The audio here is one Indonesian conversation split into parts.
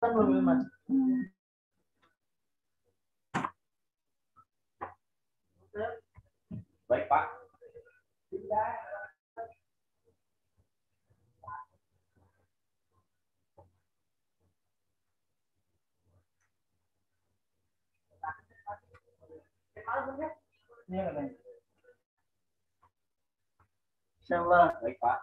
Baik, Pak. Insyaallah. Baik, Pak.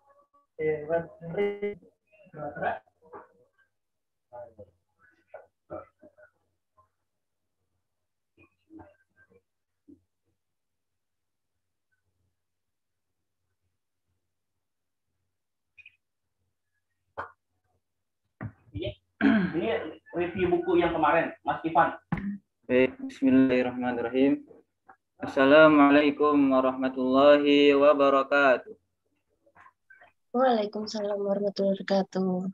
Ini review buku yang kemarin, Mas Ivan. Baik, bismillahirrahmanirrahim. Assalamualaikum warahmatullahi wabarakatuh. Waalaikumsalam warahmatullahi wabarakatuh.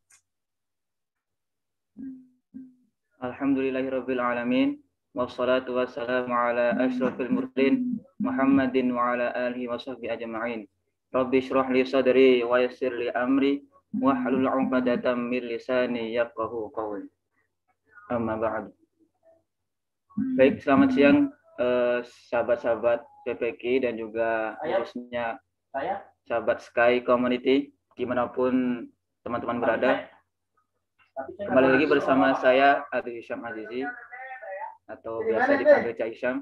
Alhamdulillahirabbil alamin. Wassalatu wassalamu ala asyrafil mursalin Muhammadin wa ala alihi wa sahbihi ajma'in. Rabbi shrah li sadri wa yassir li amri wahlul 'uqdatam min lisani yafqahu qawli. Amma ba'd. Baik, selamat siang sahabat-sahabat PPK dan juga khususnya sahabat Sky Community dimanapun teman-teman berada. Kembali lagi bersama saya Adi Hisham Azizi atau biasa dipanggil Cak Hisham.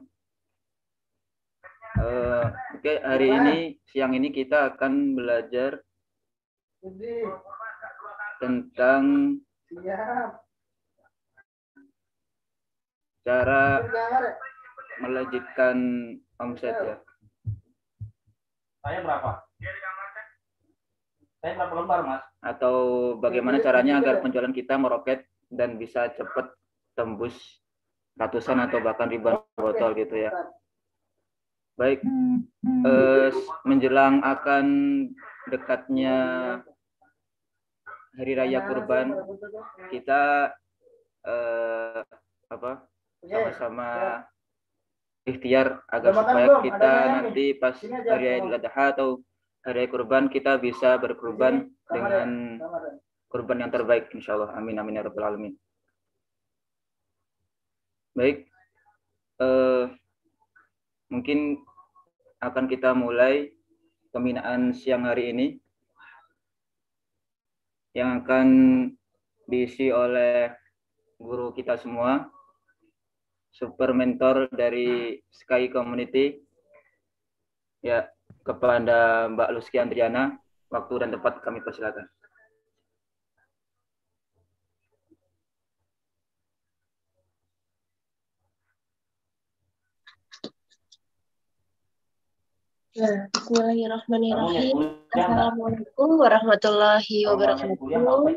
Oke, hari ini siang ini kita akan belajar tentang cara melejitkan omset ya. Saya berapa? Saya berapa lembar, Mas? Atau bagaimana caranya agar penjualan kita meroket dan bisa cepat tembus ratusan atau bahkan ribuan botol gitu ya. Baik, menjelang akan dekatnya Hari Raya Kurban, kita sama-sama ikhtiar agar supaya kita nanti pas Hari Raya Idul Adha atau Hari Raya Kurban kita bisa berkurban dengan kurban yang terbaik insyaallah. Amin amin ya rabbal alamin. Baik, mungkin akan kita mulai pembinaan siang hari ini yang akan diisi oleh guru kita semua, super mentor dari Sky Community. Ya, kepada Mbak Luski Andriana, waktu dan tempat kami persilakan. Nah, bismillahirrahmanirrahim. Assalamualaikum warahmatullahi wabarakatuh.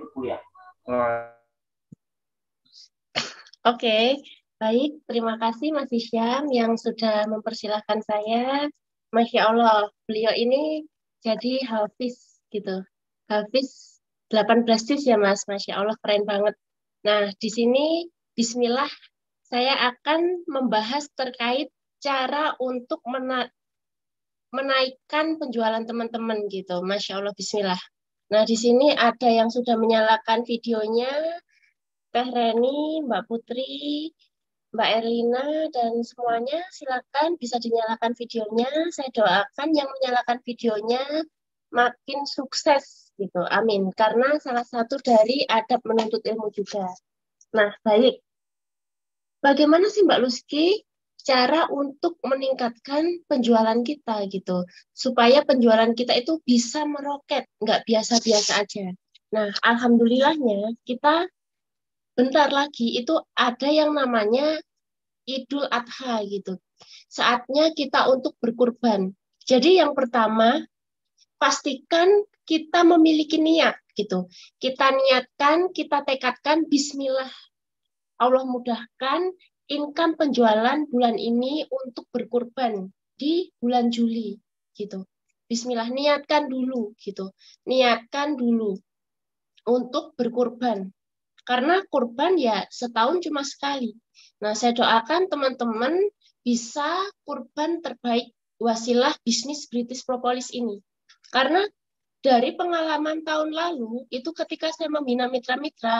Oke, baik. Terima kasih Mas Hisham yang sudah mempersilahkan saya. Masya Allah, beliau ini jadi hafiz gitu. Hafiz 18 juz ya Mas, Masya Allah keren banget. Nah, di sini bismillah saya akan membahas terkait cara untuk menaikkan penjualan teman-teman gitu. Masya Allah, bismillah. Nah, di sini ada yang sudah menyalakan videonya, Teh Reni, Mbak Putri, Mbak Erlina, dan semuanya silakan bisa dinyalakan videonya. Saya doakan yang menyalakan videonya makin sukses gitu. Amin. Karena salah satu dari adab menuntut ilmu juga. Nah, baik. Bagaimana sih Mbak Luski cara untuk meningkatkan penjualan kita gitu, supaya penjualan kita itu bisa meroket, nggak biasa-biasa aja. Nah, alhamdulillahnya kita bentar lagi itu ada yang namanya Idul Adha gitu. Saatnya kita untuk berkurban. Jadi yang pertama, pastikan kita memiliki niat gitu. Kita niatkan, kita tekadkan, bismillah. Allah mudahkan income penjualan bulan ini untuk berkurban di bulan Juli gitu. Bismillah, niatkan dulu gitu. Niatkan dulu untuk berkurban. Karena kurban ya setahun cuma sekali. Nah, saya doakan teman-teman bisa kurban terbaik wasilah bisnis British Propolis ini. Karena dari pengalaman tahun lalu, itu ketika saya membina mitra-mitra,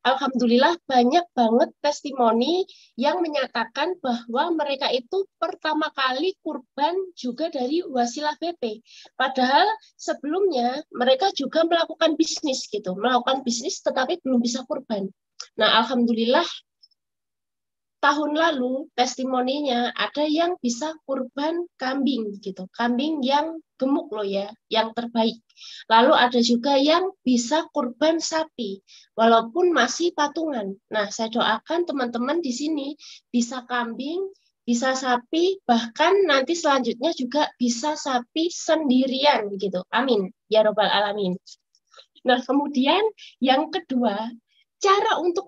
alhamdulillah banyak banget testimoni yang menyatakan bahwa mereka itu pertama kali kurban juga dari wasilah BP. Padahal sebelumnya mereka juga melakukan bisnis gitu, melakukan bisnis tetapi belum bisa kurban. Nah, alhamdulillah tahun lalu testimoninya ada yang bisa kurban kambing gitu, kambing yang gemuk loh ya, yang terbaik. Lalu ada juga yang bisa kurban sapi, walaupun masih patungan. Nah, saya doakan teman-teman di sini bisa kambing, bisa sapi, bahkan nanti selanjutnya juga bisa sapi sendirian gitu. Amin ya robbal alamin. Nah, kemudian yang kedua, cara untuk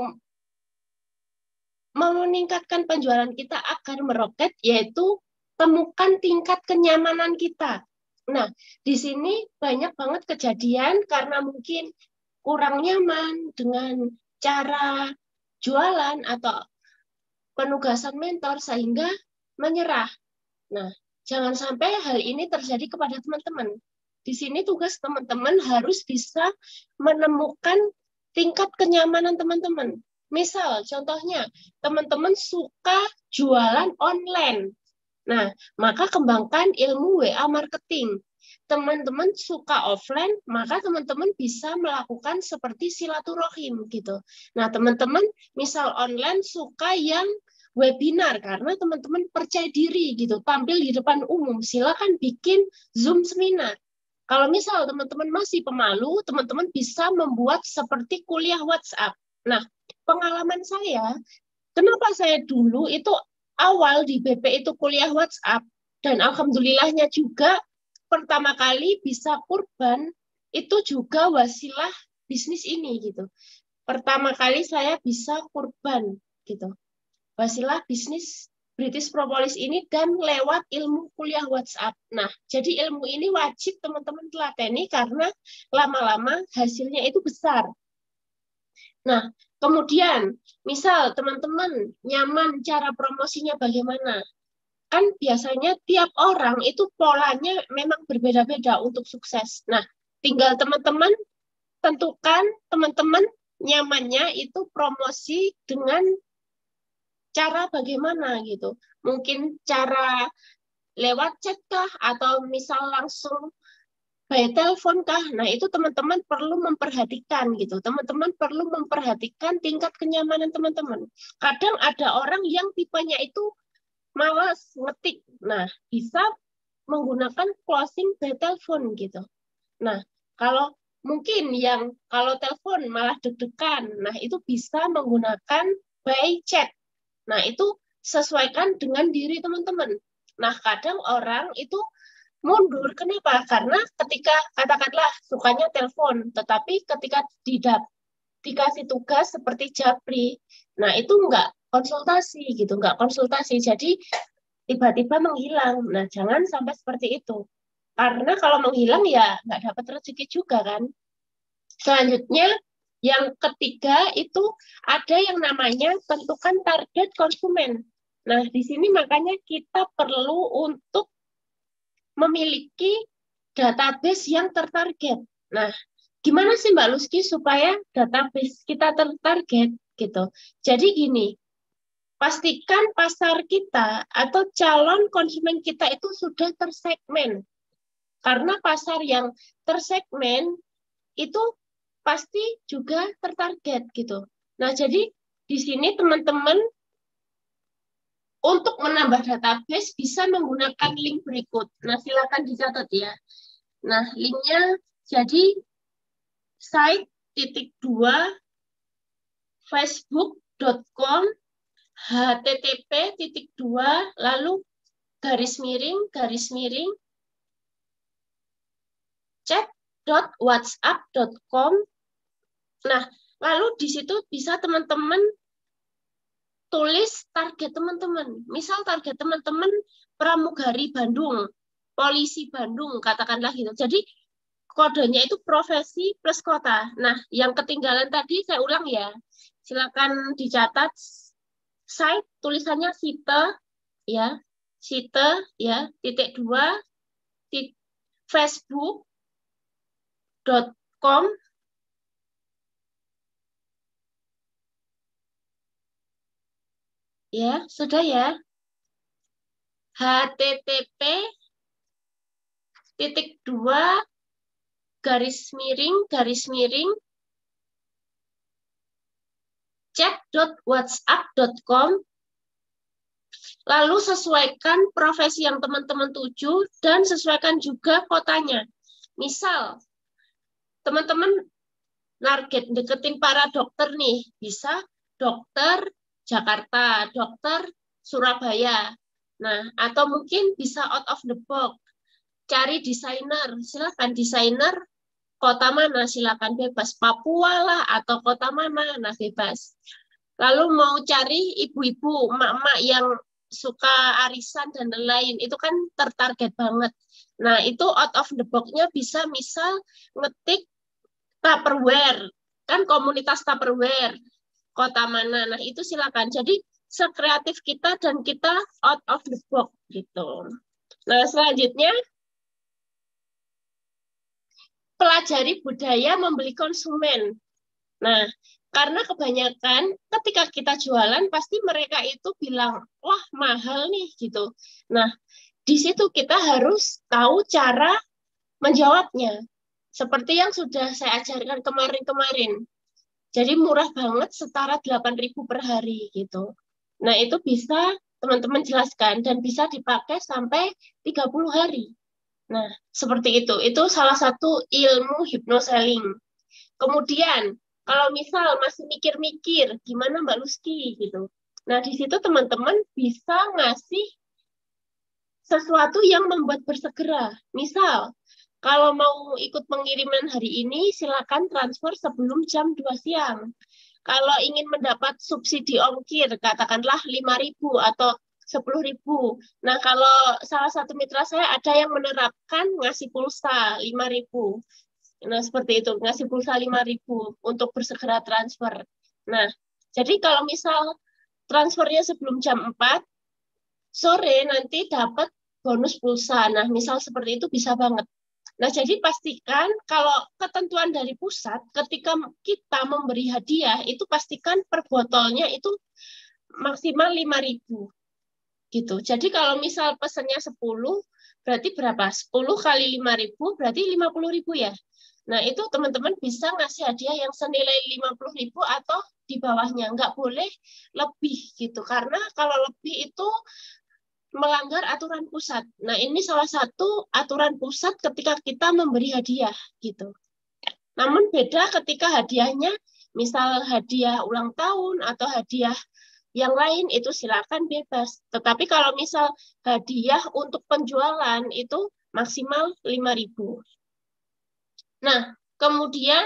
meningkatkan penjualan kita agar meroket, yaitu temukan tingkat kenyamanan kita. Nah, di sini banyak banget kejadian karena mungkin kurang nyaman dengan cara jualan atau penugasan mentor sehingga menyerah. Nah, jangan sampai hal ini terjadi kepada teman-teman. Di sini tugas teman-teman harus bisa menemukan tingkat kenyamanan teman-teman. Misal, contohnya, teman-teman suka jualan online. Nah, maka kembangkan ilmu WA marketing. Teman-teman suka offline, maka teman-teman bisa melakukan seperti silaturahim gitu. Nah, teman-teman misal online suka yang webinar karena teman-teman percaya diri gitu, tampil di depan umum, silakan bikin Zoom seminar. Kalau misal teman-teman masih pemalu, teman-teman bisa membuat seperti kuliah WhatsApp. Nah, pengalaman saya, kenapa saya dulu itu awal di BP itu kuliah WhatsApp, dan alhamdulillahnya juga pertama kali bisa kurban, itu juga wasilah bisnis ini gitu. Pertama kali saya bisa kurban gitu. Wasilah bisnis British Propolis ini dan lewat ilmu kuliah WhatsApp. Nah, jadi ilmu ini wajib teman-teman telateni karena lama-lama hasilnya itu besar. Nah, kemudian misal teman-teman nyaman cara promosinya bagaimana? Kan biasanya tiap orang itu polanya memang berbeda-beda untuk sukses. Nah, tinggal teman-teman tentukan teman-teman nyamannya itu promosi dengan cara bagaimana gitu. Mungkin cara lewat chat kah atau misal langsung by telepon kah? Nah, itu teman-teman perlu memperhatikan gitu. Teman-teman perlu memperhatikan tingkat kenyamanan teman-teman. Kadang ada orang yang tipenya itu malas ngetik. Nah, bisa menggunakan closing by telepon gitu. Nah, kalau mungkin yang kalau telepon malah deg-degan, nah itu bisa menggunakan by chat. Nah, itu sesuaikan dengan diri teman-teman. Nah, kadang orang itu mundur. Kenapa? Karena ketika, katakanlah, sukanya telepon, tetapi ketika dikasih tugas seperti japri, nah itu enggak konsultasi gitu, enggak konsultasi. Jadi, tiba-tiba menghilang. Nah, jangan sampai seperti itu. Karena kalau menghilang ya enggak dapat rezeki juga kan. Selanjutnya, yang ketiga itu ada yang namanya tentukan target konsumen. Nah, di sini makanya kita perlu untuk memiliki database yang tertarget. Nah, gimana sih Mbak Luski supaya database kita tertarget gitu? Jadi gini, pastikan pasar kita atau calon konsumen kita itu sudah tersegmen. Karena pasar yang tersegmen itu pasti juga tertarget gitu. Nah, jadi di sini teman-teman untuk menambah database bisa menggunakan link berikut. Nah, silakan dicatat ya. Nah, linknya jadi site.2 facebook.com http:// lalu garis miring chat.whatsapp.com. Nah, lalu di situ bisa teman-teman tulis target teman-teman. Misal target teman-teman pramugari Bandung, polisi Bandung, katakanlah gitu. Jadi kodenya itu profesi plus kota. Nah, yang ketinggalan tadi saya ulang ya. Silakan dicatat site tulisannya site ya. Site ya, .2 facebook.com Ya, sudah ya. http://2 chat.whatsapp.com. Lalu sesuaikan profesi yang teman-teman tuju dan sesuaikan juga kotanya. Misal, teman-teman target deketin para dokter nih, bisa dokter Jakarta, dokter Surabaya. Nah, atau mungkin bisa out of the box. Cari desainer, silakan desainer kota mana, silakan bebas. Papua lah atau kota mana, nah bebas. Lalu mau cari ibu-ibu, emak-emak yang suka arisan dan lain-lain, itu kan tertarget banget. Nah, itu out of the box-nya bisa misal ngetik Tupperware, kan komunitas Tupperware, kota mana, nah itu silakan. Jadi sekreatif kita dan kita out of the box gitu. Nah, selanjutnya pelajari budaya membeli konsumen. Nah, karena kebanyakan ketika kita jualan pasti mereka itu bilang, wah mahal nih gitu. Nah, di situ kita harus tahu cara menjawabnya. Seperti yang sudah saya ajarkan kemarin-kemarin. Jadi murah banget, setara 8.000 per hari gitu. Nah, itu bisa teman-teman jelaskan dan bisa dipakai sampai 30 hari. Nah, seperti itu. Itu salah satu ilmu hypnoselling. Kemudian, kalau misal masih mikir-mikir, gimana Mbak Luski gitu. Nah, di situ teman-teman bisa ngasih sesuatu yang membuat bersegera. Misal, kalau mau ikut pengiriman hari ini, silakan transfer sebelum jam 2 siang. Kalau ingin mendapat subsidi ongkir, katakanlah 5.000 atau 10.000. Nah, kalau salah satu mitra saya ada yang menerapkan ngasih pulsa 5.000. Nah, seperti itu, ngasih pulsa 5.000 untuk bersegera transfer. Nah, jadi kalau misal transfernya sebelum jam 4, sore nanti dapat bonus pulsa. Nah, misal seperti itu bisa banget. Nah, jadi pastikan kalau ketentuan dari pusat, ketika kita memberi hadiah, itu pastikan per botolnya itu maksimal 5.000. Gitu. Jadi kalau misal pesannya 10, berarti berapa? 10 kali 5.000, berarti 50.000 ya. Nah, itu teman-teman bisa ngasih hadiah yang senilai 50.000 atau di bawahnya. Nggak boleh lebih gitu. Karena kalau lebih itu melanggar aturan pusat. Nah, ini salah satu aturan pusat ketika kita memberi hadiah gitu. Namun beda ketika hadiahnya misal hadiah ulang tahun atau hadiah yang lain itu silakan bebas. Tetapi kalau misal hadiah untuk penjualan itu maksimal 5.000. Nah, kemudian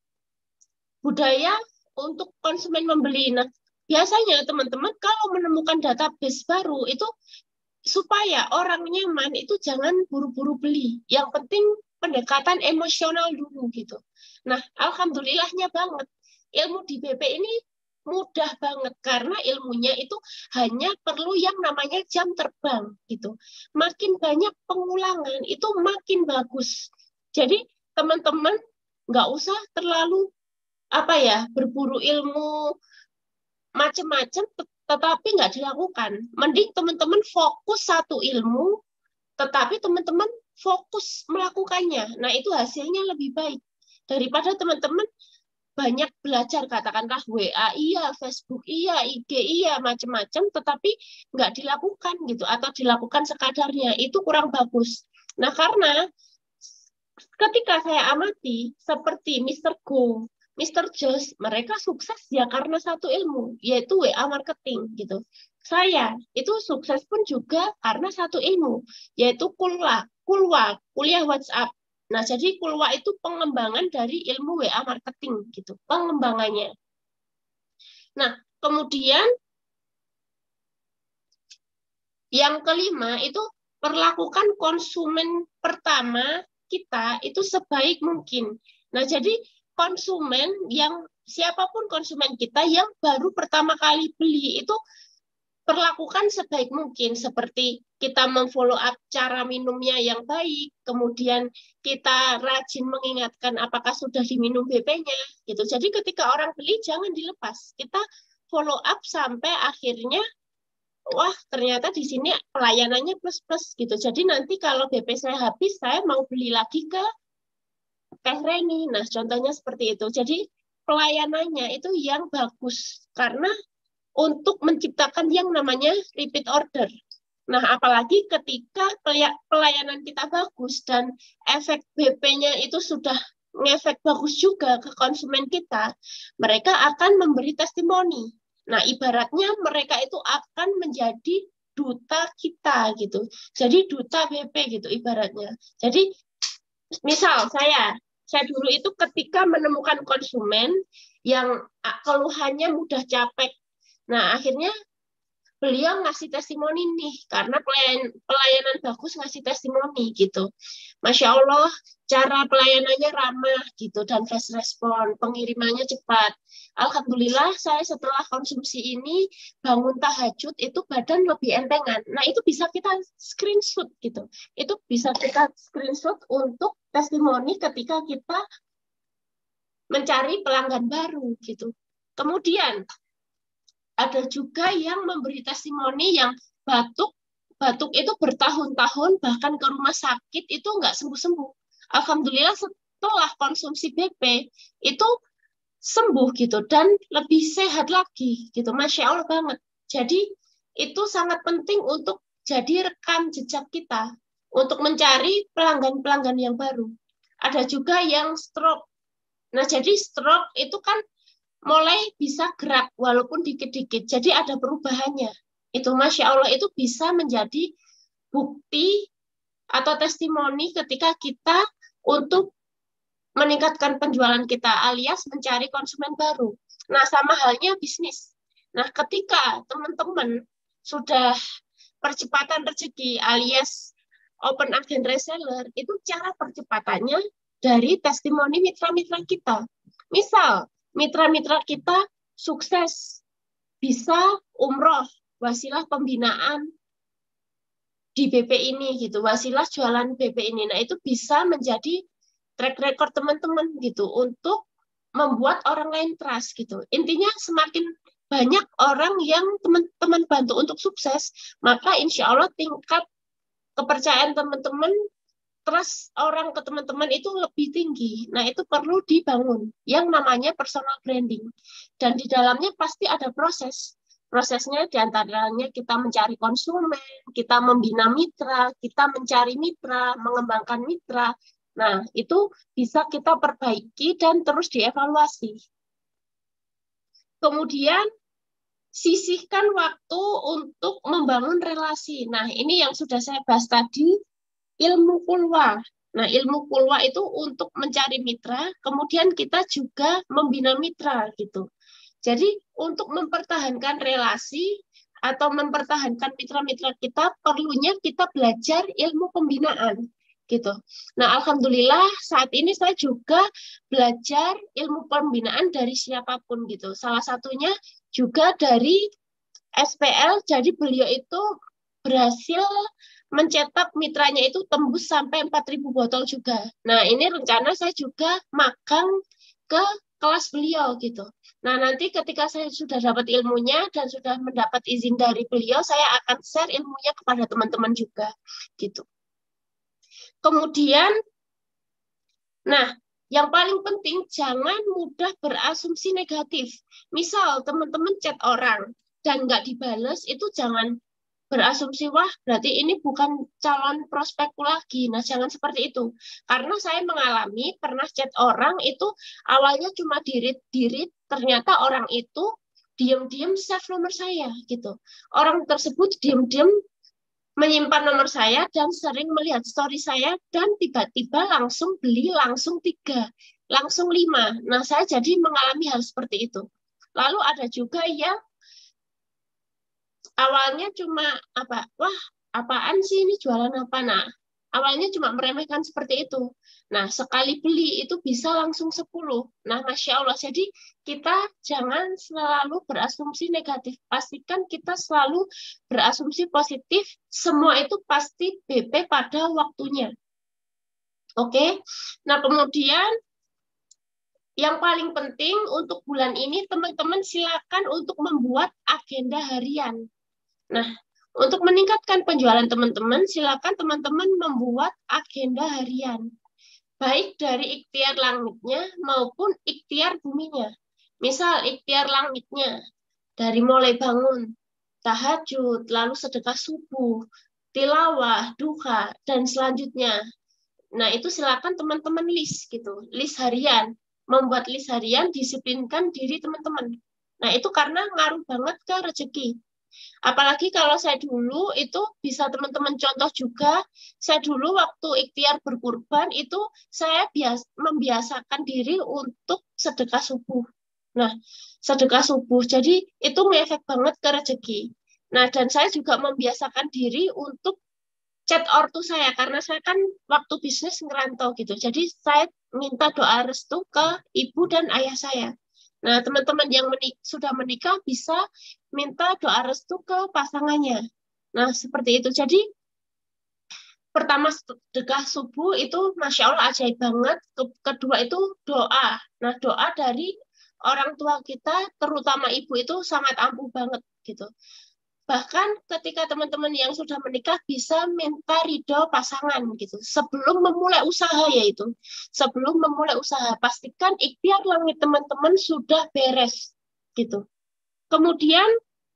budaya untuk konsumen membeli. Nah, biasanya teman-teman kalau menemukan database baru itu supaya orang nyaman itu jangan buru-buru beli. Yang penting pendekatan emosional dulu gitu. Nah, alhamdulillahnya banget. Ilmu di BP ini mudah banget karena ilmunya itu hanya perlu yang namanya jam terbang gitu. Makin banyak pengulangan itu makin bagus. Jadi teman-teman nggak usah terlalu berburu ilmu macam-macam tetapi nggak dilakukan. Mending teman-teman fokus satu ilmu, tetapi teman-teman fokus melakukannya. Nah, itu hasilnya lebih baik. Daripada teman-teman banyak belajar, katakanlah WA iya, Facebook iya, IG iya, macam-macam, tetapi nggak dilakukan gitu, atau dilakukan sekadarnya. Itu kurang bagus. Nah, karena ketika saya amati, seperti Mr. Go, Mr. Josh, mereka sukses ya karena satu ilmu, yaitu WA marketing gitu. Saya itu sukses pun juga karena satu ilmu, yaitu Kulwa, kuliah WhatsApp. Nah, jadi Kulwa itu pengembangan dari ilmu WA marketing gitu, pengembangannya. Nah, kemudian yang kelima itu perlakukan konsumen pertama kita itu sebaik mungkin. Nah, jadi konsumen yang siapapun konsumen kita yang baru pertama kali beli itu perlakukan sebaik mungkin, seperti kita memfollow up cara minumnya yang baik, kemudian kita rajin mengingatkan apakah sudah diminum BP-nya gitu. Jadi ketika orang beli jangan dilepas, kita follow up sampai akhirnya wah ternyata di sini pelayanannya plus-plus gitu. Jadi nanti kalau BP saya habis, saya mau beli lagi ke Teh Reni. Nah, contohnya seperti itu. Jadi pelayanannya itu yang bagus karena untuk menciptakan yang namanya repeat order. Nah, apalagi ketika pelayanan kita bagus dan efek BP-nya itu sudah ngefek bagus juga ke konsumen kita, mereka akan memberi testimoni. Nah, ibaratnya mereka itu akan menjadi duta kita gitu. Jadi duta BP gitu ibaratnya. Jadi misal saya dulu itu ketika menemukan konsumen yang keluhannya mudah capek. Nah, akhirnya beliau ngasih testimoni nih, karena pelayanan bagus ngasih testimoni gitu. Masya Allah, cara pelayanannya ramah gitu, dan fast respon, pengirimannya cepat. Alhamdulillah, saya setelah konsumsi ini, bangun tahajud, itu badan lebih entengan. Nah, itu bisa kita screenshot gitu. Itu bisa kita screenshot untuk testimoni ketika kita mencari pelanggan baru gitu. Kemudian, ada juga yang memberi testimoni yang batuk itu bertahun-tahun, bahkan ke rumah sakit itu nggak sembuh-sembuh. Alhamdulillah setelah konsumsi BP itu sembuh gitu dan lebih sehat lagi gitu. Masya Allah banget. Jadi itu sangat penting untuk jadi rekam jejak kita untuk mencari pelanggan-pelanggan yang baru. Ada juga yang stroke. Nah, jadi stroke itu kan mulai bisa gerak walaupun dikit-dikit. Jadi ada perubahannya. Itu Masya Allah itu bisa menjadi bukti atau testimoni ketika kita untuk meningkatkan penjualan kita alias mencari konsumen baru. Nah, sama halnya bisnis. Nah, ketika teman-teman sudah percepatan rezeki alias open agent reseller, itu cara percepatannya dari testimoni mitra-mitra kita. Misal, mitra-mitra kita sukses bisa umroh, wasilah pembinaan di BP ini gitu, wasilah jualan BP ini. Nah, itu bisa menjadi track record teman-teman gitu untuk membuat orang lain trust gitu. Intinya semakin banyak orang yang teman-teman bantu untuk sukses, maka insya Allah tingkat kepercayaan teman-teman, trust orang ke teman-teman itu lebih tinggi. Nah, itu perlu dibangun yang namanya personal branding. Dan di dalamnya pasti ada proses. Prosesnya diantaranya kita mencari konsumen, kita membina mitra, kita mencari mitra, mengembangkan mitra. Nah, itu bisa kita perbaiki dan terus dievaluasi. Kemudian, sisihkan waktu untuk membangun relasi. Nah, ini yang sudah saya bahas tadi, ilmu kulwa. Nah, ilmu kulwa itu untuk mencari mitra, kemudian kita juga membina mitra gitu. Jadi, untuk mempertahankan relasi atau mempertahankan mitra-mitra kita, perlunya kita belajar ilmu pembinaan gitu. Nah, alhamdulillah saat ini saya juga belajar ilmu pembinaan dari siapapun gitu. Salah satunya juga dari SPL, jadi beliau itu berhasil mencetak mitranya itu tembus sampai 4.000 botol juga. Nah, ini rencana saya juga magang ke kelas beliau gitu. Nah, nanti ketika saya sudah dapat ilmunya dan sudah mendapat izin dari beliau, saya akan share ilmunya kepada teman-teman juga gitu. Kemudian, nah, yang paling penting jangan mudah berasumsi negatif. Misal teman-teman chat orang dan nggak dibales, itu jangan berasumsi, wah berarti ini bukan calon prospekku lagi. Nah, jangan seperti itu. Karena saya mengalami pernah chat orang itu awalnya cuma dirit-dirit, ternyata orang itu diam-diam save nomor saya gitu. Orang tersebut diam-diam menyimpan nomor saya dan sering melihat story saya dan tiba-tiba langsung beli langsung 3, langsung 5. Nah, saya jadi mengalami hal seperti itu. Lalu ada juga yang awalnya cuma wah apaan sih ini jualan apa? Nah, awalnya cuma meremehkan seperti itu. Nah, sekali beli itu bisa langsung 10. Nah, Masya Allah. Jadi kita jangan selalu berasumsi negatif. Pastikan kita selalu berasumsi positif. Semua itu pasti BP pada waktunya. Oke? Nah, kemudian yang paling penting untuk bulan ini, teman-teman silakan untuk membuat agenda harian. Nah, untuk meningkatkan penjualan teman-teman, silakan teman-teman membuat agenda harian, baik dari ikhtiar langitnya maupun ikhtiar buminya. Misal ikhtiar langitnya, dari mulai bangun, tahajud, lalu sedekah subuh, tilawah, duha, dan selanjutnya. Nah, itu silakan teman-teman list gitu, list harian. Membuat list harian, disiplinkan diri teman-teman. Nah, itu karena ngaruh banget ke rezeki. Apalagi kalau saya dulu itu bisa teman-teman contoh juga, saya dulu waktu ikhtiar berkurban itu saya membiasakan diri untuk sedekah subuh. Nah, sedekah subuh. Jadi itu ngefek banget ke rezeki. Nah, dan saya juga membiasakan diri untuk chat ortu saya karena saya kan waktu bisnis ngerantau gitu. Jadi saya minta doa restu ke ibu dan ayah saya. Nah, teman-teman yang sudah menikah bisa minta doa restu ke pasangannya. Nah, seperti itu. Jadi pertama sedekah subuh itu Masya Allah ajaib banget. Kedua itu doa. Nah, doa dari orang tua kita, terutama ibu itu sangat ampuh banget gitu. Bahkan ketika teman-teman yang sudah menikah bisa minta ridho pasangan gitu. Sebelum memulai usaha yaitu. Sebelum memulai usaha, pastikan ikhtiar langit teman-teman sudah beres gitu. Kemudian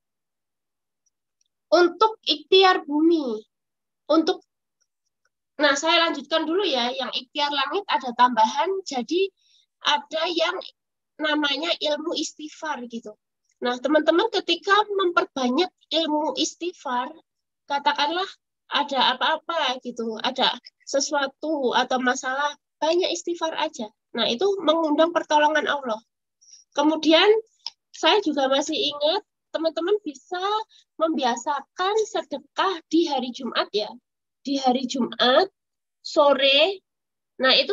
untuk ikhtiar bumi, untuk nah saya lanjutkan dulu ya, yang ikhtiar langit ada tambahan, jadi ada yang namanya ilmu istighfar gitu. Nah, teman-teman ketika memperbanyak ilmu istighfar, katakanlah ada apa-apa gitu, ada sesuatu atau masalah, banyak istighfar aja. Nah, itu mengundang pertolongan Allah. Kemudian, saya juga masih ingat, teman-teman bisa membiasakan sedekah di hari Jumat ya. Di hari Jumat, sore, nah itu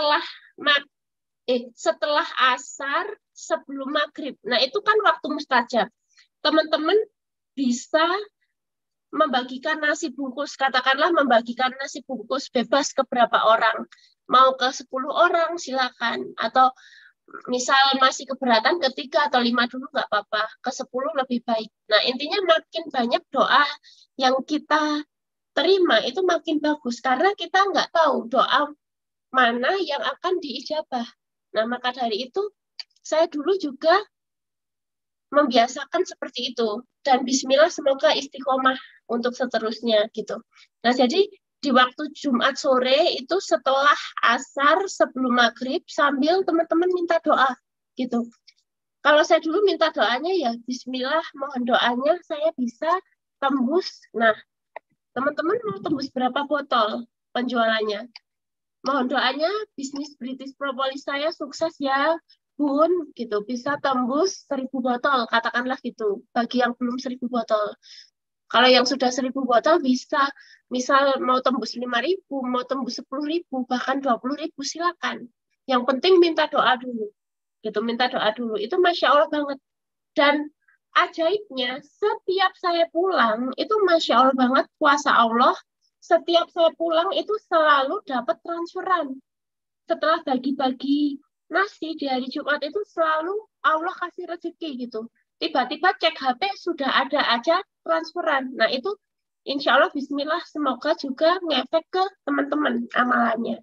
setelah asar, sebelum maghrib. Nah, itu kan waktu mustajab. Teman-teman bisa membagikan nasi bungkus, katakanlah membagikan nasi bungkus bebas ke berapa orang. Mau ke 10 orang, silakan. Atau misal masih keberatan ke 3 atau 5 dulu nggak apa-apa. Ke 10 lebih baik. Nah, intinya makin banyak doa yang kita terima, itu makin bagus. Karena kita nggak tahu doa mana yang akan diijabah. Nah, maka dari itu, saya dulu juga membiasakan seperti itu. Dan bismillah semoga istiqomah untuk seterusnya gitu. Nah, jadi di waktu Jumat sore itu setelah asar sebelum maghrib sambil teman-teman minta doa gitu. Kalau saya dulu minta doanya ya bismillah, mohon doanya saya bisa tembus. Nah, teman-teman mau tembus berapa botol penjualannya? Mohon doanya bisnis British Propolis saya sukses ya. Bun, gitu, bisa tembus 1.000 botol, katakanlah gitu, bagi yang belum 1.000 botol. Kalau yang sudah 1.000 botol bisa, misal mau tembus 5.000, mau tembus 10.000, bahkan 20.000, silakan. Yang penting minta doa dulu, gitu, minta doa dulu. Itu Masya Allah banget. Dan ajaibnya, setiap saya pulang, itu Masya Allah banget, kuasa Allah, setiap saya pulang itu selalu dapat transferan. Setelah bagi-bagi nasi di hari Jumat itu selalu Allah kasih rezeki gitu. Tiba-tiba cek HP sudah ada aja transferan. Nah itu insya Allah bismillah semoga juga ngefek ke teman-teman amalannya.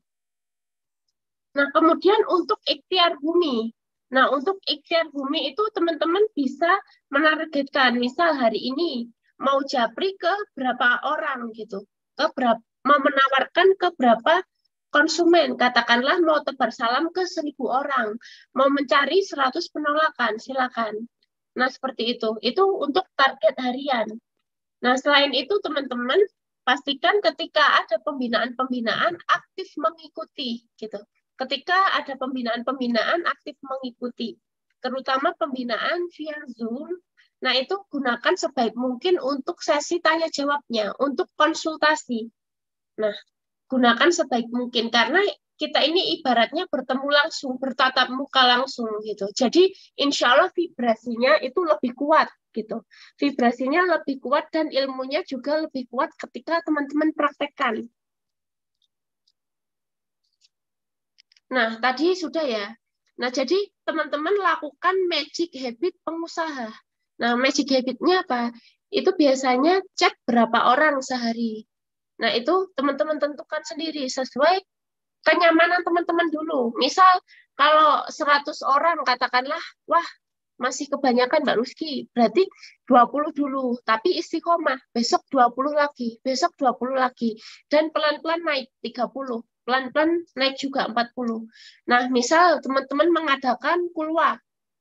Nah kemudian untuk ikhtiar bumi. Nah untuk ikhtiar bumi itu teman-teman bisa menargetkan. Misal hari ini mau japri ke berapa orang gitu. Mau menawarkan ke berapa konsumen, katakanlah mau tebar salam ke 1.000 orang, mau mencari 100 penolakan, silakan. Nah, seperti itu. Itu untuk target harian. Nah, selain itu, teman-teman, pastikan ketika ada pembinaan-pembinaan, aktif mengikuti. Gitu. Ketika ada pembinaan-pembinaan, aktif mengikuti. Terutama pembinaan via Zoom, nah itu gunakan sebaik mungkin untuk sesi tanya-jawabnya, untuk konsultasi. Nah, gunakan sebaik mungkin karena kita ini ibaratnya bertemu langsung, bertatap muka langsung gitu. Jadi insya Allah vibrasinya itu lebih kuat gitu. Vibrasinya lebih kuat dan ilmunya juga lebih kuat ketika teman-teman praktekkan. Nah, tadi sudah ya. Nah, jadi teman-teman lakukan magic habit pengusaha. Nah, magic habit-nya apa? itu biasanya chat berapa orang sehari. Nah, itu teman-teman tentukan sendiri sesuai kenyamanan teman-teman dulu. Misal kalau 100 orang katakanlah, wah masih kebanyakan Mbak Ruski, berarti 20 dulu, tapi istiqomah, besok 20 lagi, besok 20 lagi, dan pelan-pelan naik 30, pelan-pelan naik juga 40. Nah, misal teman-teman mengadakan kulwa,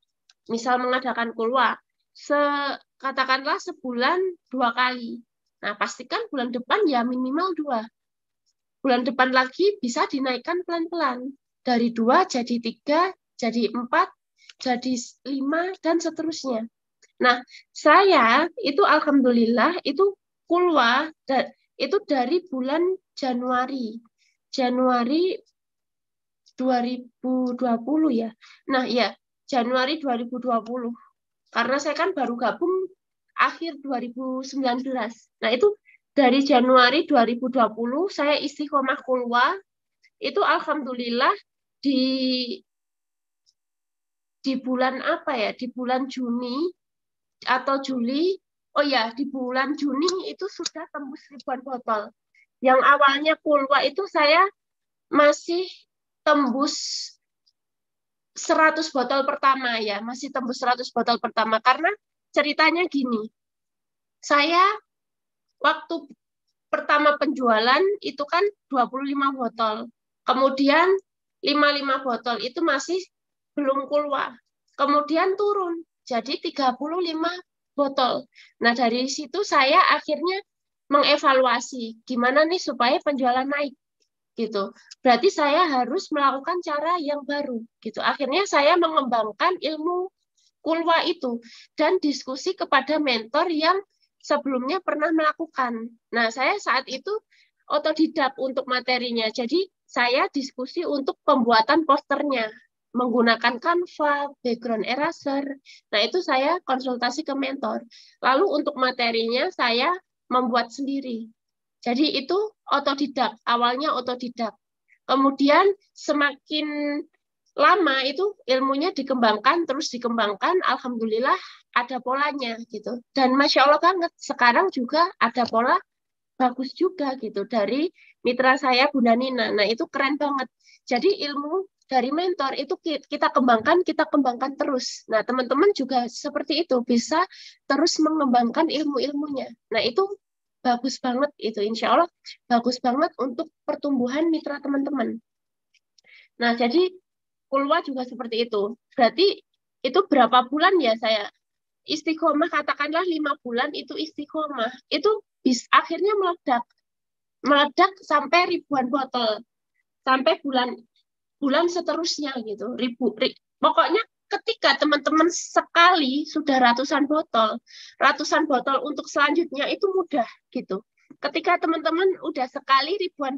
katakanlah sebulan 2 kali. Nah, pastikan bulan depan ya minimal 2. Bulan depan lagi bisa dinaikkan pelan-pelan. Dari 2 jadi 3, jadi 4, jadi 5, dan seterusnya. Nah, saya itu alhamdulillah itu kulwa, itu dari bulan Januari. Januari 2020 ya. Nah, ya, Januari 2020. Karena saya kan baru gabung akhir 2019. Nah, itu dari Januari 2020 saya istiqomah kulwa. Itu alhamdulillah di bulan apa ya? Di bulan Juni atau Juli. Oh ya, di bulan Juni itu sudah tembus ribuan botol. Yang awalnya kulwa itu saya masih tembus 100 botol pertama ya, masih tembus 100 botol pertama karena ceritanya gini. Saya waktu pertama penjualan itu kan 25 botol. Kemudian 55 botol itu masih belum kulwa. Kemudian turun jadi 35 botol. Nah, dari situ saya akhirnya mengevaluasi gimana nih supaya penjualan naik gitu. Berarti saya harus melakukan cara yang baru gitu. Akhirnya saya mengembangkan ilmu kulwa itu dan diskusi kepada mentor yang sebelumnya pernah melakukan. Nah, saya saat itu otodidak untuk materinya. Jadi, saya diskusi untuk pembuatan posternya menggunakan Canva, background eraser. Nah, itu saya konsultasi ke mentor. Lalu untuk materinya saya membuat sendiri. Jadi itu otodidak, awalnya otodidak. Kemudian semakin lama itu ilmunya dikembangkan, terus dikembangkan, alhamdulillah ada polanya gitu. Dan Masya Allah banget, sekarang juga ada pola bagus juga gitu dari mitra saya Bunda Nina. Nah, itu keren banget. Jadi ilmu dari mentor itu kita kembangkan terus. Nah, teman-teman juga seperti itu, bisa terus mengembangkan ilmu-ilmunya. Nah, itu bagus banget itu, insya Allah bagus banget untuk pertumbuhan mitra teman-teman. Nah, jadi kulwa juga seperti itu. Berarti itu berapa bulan ya saya istiqomah, katakanlah 5 bulan itu istiqomah. Itu akhirnya meledak sampai ribuan botol. Sampai bulan seterusnya gitu. Pokoknya ketika teman-teman sekali sudah ratusan botol untuk selanjutnya itu mudah gitu. Ketika teman-teman udah sekali ribuan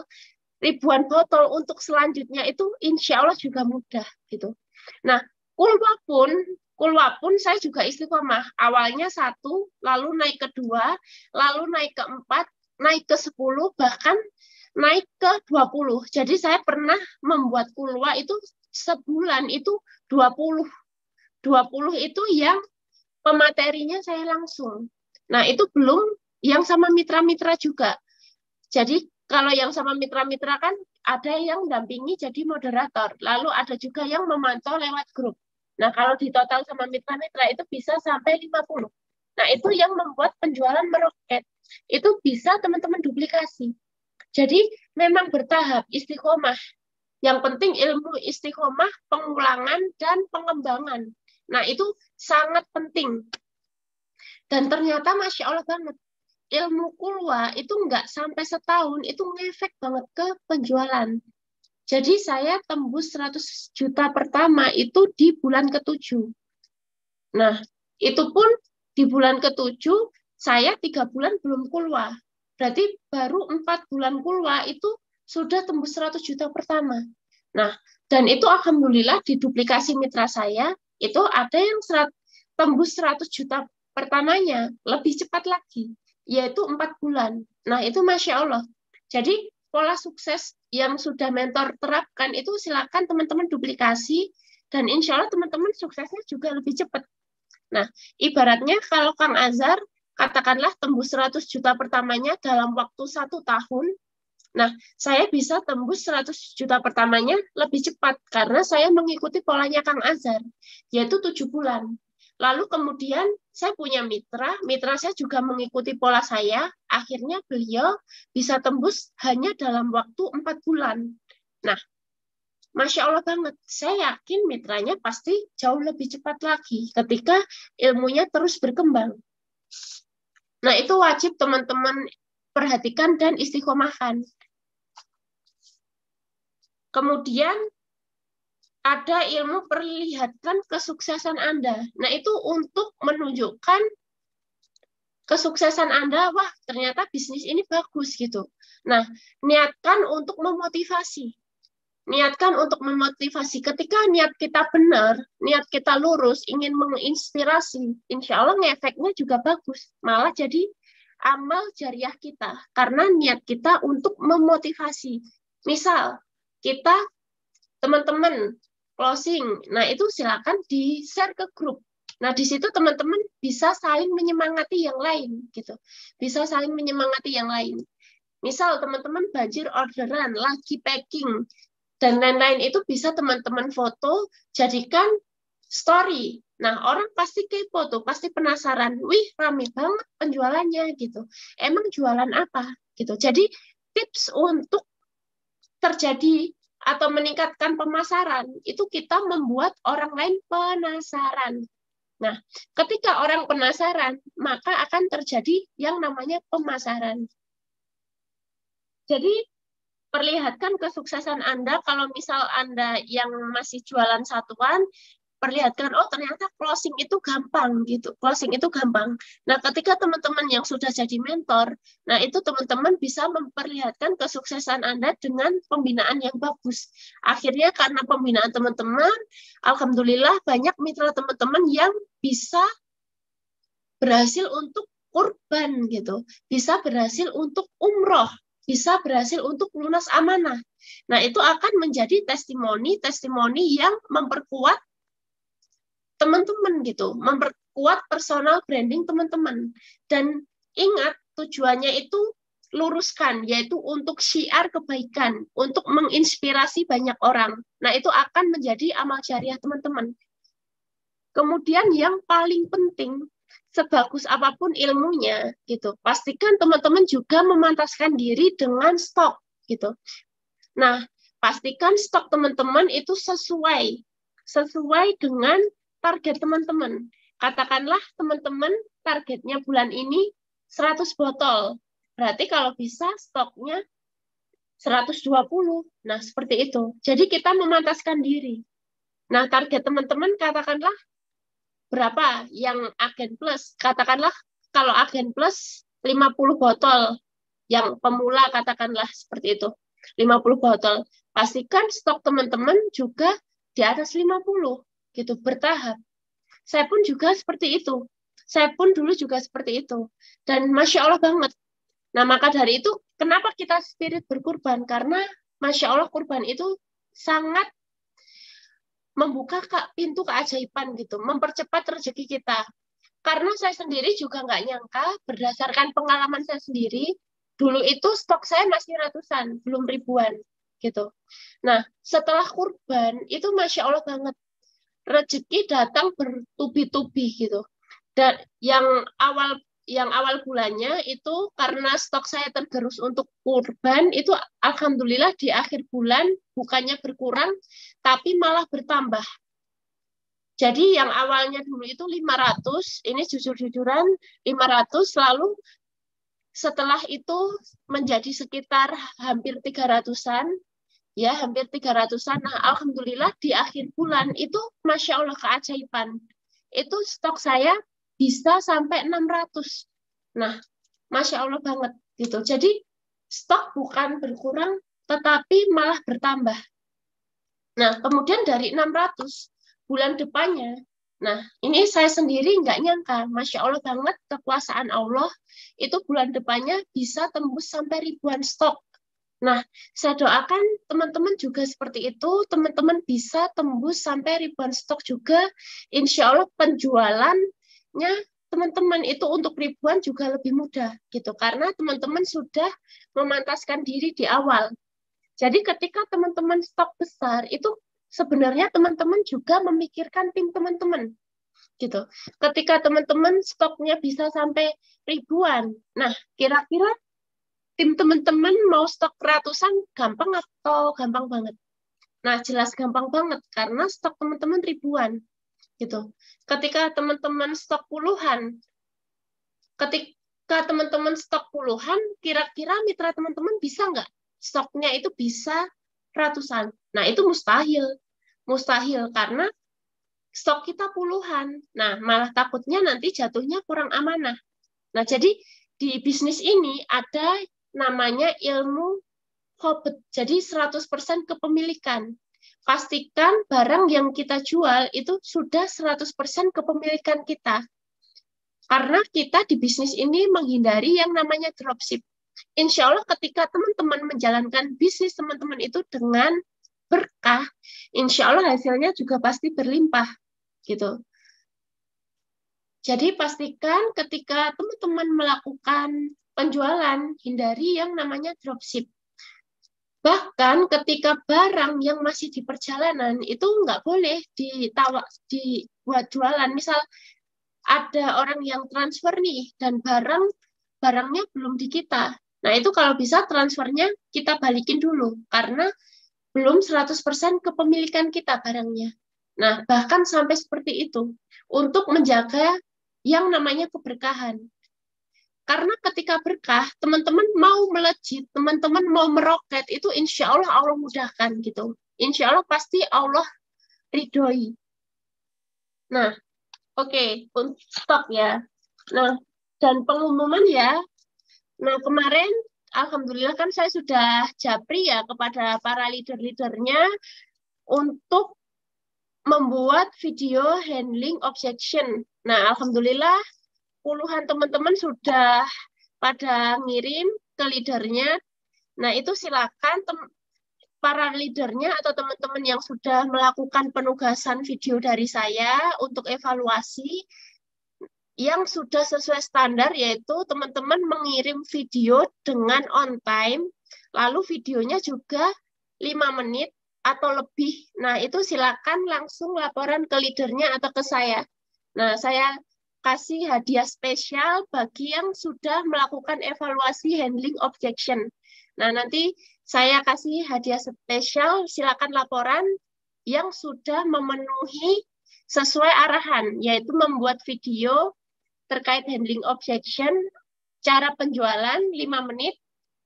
botol untuk selanjutnya itu insya Allah juga mudah gitu. Nah, kulwa pun saya juga istiqomah. Awalnya 1, lalu naik ke 2, lalu naik ke 4, naik ke 10, bahkan naik ke 20. Jadi saya pernah membuat kulwa itu sebulan itu 20. 20 itu yang pematerinya saya langsung. Nah, itu belum yang sama mitra-mitra juga. Jadi kalau yang sama mitra-mitra kan ada yang dampingi jadi moderator. Lalu ada juga yang memantau lewat grup. Nah, kalau di total sama mitra-mitra itu bisa sampai 50. Nah, itu yang membuat penjualan meroket. Itu bisa teman-teman duplikasi. Jadi memang bertahap, istiqomah. Yang penting ilmu istiqomah, pengulangan, dan pengembangan. Nah, itu sangat penting. Dan ternyata Masya Allah banget. Ilmu kulwa itu nggak sampai setahun, itu ngefek banget ke penjualan. Jadi saya tembus 100 juta pertama itu di bulan ke-7. Nah, itu pun di bulan ke-7, saya 3 bulan belum kulwa. Berarti baru 4 bulan kulwa itu sudah tembus 100 juta pertama. Nah, dan itu alhamdulillah di duplikasi mitra saya, itu ada yang tembus 100 juta pertamanya, lebih cepat lagi, yaitu 4 bulan. Nah, itu Masya Allah. Jadi, pola sukses yang sudah mentor terapkan itu silakan teman-teman duplikasi, dan insya Allah teman-teman suksesnya juga lebih cepat. Nah, ibaratnya kalau Kang Azhar katakanlah tembus 100 juta pertamanya dalam waktu 1 tahun. Nah, saya bisa tembus 100 juta pertamanya lebih cepat karena saya mengikuti polanya Kang Azhar, yaitu 7 bulan. Lalu kemudian saya punya mitra saya juga mengikuti pola saya, akhirnya beliau bisa tembus hanya dalam waktu 4 bulan. Nah, Masya Allah banget, saya yakin mitranya pasti jauh lebih cepat lagi ketika ilmunya terus berkembang. Nah, itu wajib teman-teman perhatikan dan istiqomahkan. Kemudian ada ilmu perlihatkan kesuksesan Anda. Nah, itu untuk menunjukkan kesuksesan Anda, wah ternyata bisnis ini bagus gitu. Nah, niatkan untuk memotivasi. Niatkan untuk memotivasi. Ketika niat kita benar, niat kita lurus, ingin menginspirasi, insya Allah ngefeknya juga bagus. Malah jadi amal jariah kita. Karena niat kita untuk memotivasi. Misal, kita teman-teman closing, nah itu silakan di-share ke grup. Nah, di situ teman-teman bisa saling menyemangati yang lain, gitu. Bisa saling menyemangati yang lain. Misal teman-teman banjir orderan, lagi packing, dan lain-lain itu bisa teman-teman foto, jadikan story. Nah, orang pasti kepo tuh, pasti penasaran. Wih, rame banget penjualannya gitu. Emang jualan apa? Gitu. Jadi tips untuk terjadi atau meningkatkan pemasaran itu kita membuat orang lain penasaran. Nah, ketika orang penasaran, maka akan terjadi yang namanya pemasaran. Jadi perlihatkan kesuksesan Anda. Kalau misal Anda yang masih jualan satuan, perlihatkan, oh ternyata closing itu gampang gitu. Closing itu gampang. Nah, ketika teman-teman yang sudah jadi mentor, nah itu teman-teman bisa memperlihatkan kesuksesan Anda dengan pembinaan yang bagus. Akhirnya karena pembinaan teman-teman, alhamdulillah banyak mitra teman-teman yang bisa berhasil untuk kurban gitu. Bisa berhasil untuk umroh. Bisa berhasil untuk lunas amanah. Nah, itu akan menjadi testimoni yang memperkuat teman-teman gitu, memperkuat personal branding teman-teman. Dan ingat, tujuannya itu luruskan, yaitu untuk syiar kebaikan, untuk menginspirasi banyak orang. Nah, itu akan menjadi amal jariah teman-teman. Kemudian yang paling penting, sebagus apapun ilmunya gitu, pastikan teman-teman juga memantaskan diri dengan stok gitu. Nah, pastikan stok teman-teman itu sesuai dengan target teman-teman. Katakanlah teman-teman targetnya bulan ini 100 botol. Berarti kalau bisa stoknya 120. Nah, seperti itu. Jadi kita memantaskan diri. Nah, target teman-teman katakanlah berapa yang agen plus? Katakanlah kalau agen plus 50 botol. Yang pemula katakanlah seperti itu. 50 botol. Pastikan stok teman-teman juga di atas 50 gitu, bertahap. Saya pun juga seperti itu. Saya pun dulu juga seperti itu. Dan Masya Allah banget. Nah, maka dari itu, kenapa kita spirit berkurban? Karena Masya Allah kurban itu sangat membuka pintu keajaiban gitu, mempercepat rezeki kita. Karena saya sendiri juga nggak nyangka, berdasarkan pengalaman saya sendiri, dulu itu stok saya masih ratusan, belum ribuan gitu. Nah, setelah kurban itu Masya Allah banget, rezeki datang bertubi-tubi gitu. Dan yang awal bulannya itu karena stok saya tergerus untuk kurban, itu alhamdulillah di akhir bulan bukannya berkurang, tapi malah bertambah. Jadi yang awalnya dulu itu 500, ini jujur-jujuran 500, lalu setelah itu menjadi sekitar hampir 300-an, ya hampir 300-an. Nah, alhamdulillah di akhir bulan itu Masya Allah keajaiban. Itu stok saya bisa sampai 600. Nah, Masya Allah banget gitu. Jadi stok bukan berkurang, tetapi malah bertambah. Nah, kemudian dari 600 bulan depannya, nah ini saya sendiri nggak nyangka, Masya Allah banget kekuasaan Allah, itu bulan depannya bisa tembus sampai ribuan stok. Nah, saya doakan teman-teman juga seperti itu, teman-teman bisa tembus sampai ribuan stok juga. Insya Allah penjualannya teman-teman itu untuk ribuan juga lebih mudah gitu, karena teman-teman sudah memantaskan diri di awal. Jadi ketika teman-teman stok besar itu sebenarnya teman-teman juga memikirkan tim teman-teman gitu. Ketika teman-teman stoknya bisa sampai ribuan, nah kira-kira tim teman-teman mau stok ratusan gampang atau gampang banget? Nah, jelas gampang banget karena stok teman-teman ribuan gitu. Ketika teman-teman stok puluhan, kira-kira mitra teman-teman bisa nggak stoknya itu bisa ratusan? Nah, itu mustahil. Mustahil karena stok kita puluhan. Nah, malah takutnya nanti jatuhnya kurang amanah. Nah, jadi di bisnis ini ada namanya ilmu Hobet. Jadi 100% kepemilikan. Pastikan barang yang kita jual itu sudah 100% kepemilikan kita. Karena kita di bisnis ini menghindari yang namanya dropship. Insya Allah ketika teman-teman menjalankan bisnis teman-teman itu dengan berkah, insya Allah hasilnya juga pasti berlimpah. Gitu. Jadi pastikan ketika teman-teman melakukan penjualan, hindari yang namanya dropship. Bahkan ketika barang yang masih di perjalanan itu nggak boleh dibuat jualan. Misal ada orang yang transfer nih dan barangnya belum di kita. Nah itu kalau bisa transfernya kita balikin dulu karena belum 100% kepemilikan kita barangnya. Nah bahkan sampai seperti itu untuk menjaga yang namanya keberkahan. Karena ketika berkah, teman-teman mau melejit, teman-teman mau meroket, itu insya Allah mudahkan gitu. Insya Allah pasti Allah ridhoi. Nah, oke, stop ya. Nah, dan pengumuman ya. Nah, kemarin, alhamdulillah kan saya sudah japri ya kepada para leader-leadernya untuk membuat video handling objection. Nah, alhamdulillah puluhan teman-teman sudah pada ngirim ke leadernya. Nah, itu silakan para leadernya atau teman-teman yang sudah melakukan penugasan video dari saya untuk evaluasi yang sudah sesuai standar, yaitu teman-teman mengirim video dengan on time, lalu videonya juga 5 menit atau lebih. Nah, itu silakan langsung laporan ke leadernya atau ke saya. Nah, saya kasih hadiah spesial bagi yang sudah melakukan evaluasi handling objection. Nah, nanti saya kasih hadiah spesial, silakan laporan yang sudah memenuhi sesuai arahan, yaitu membuat video terkait handling objection, cara penjualan 5 menit,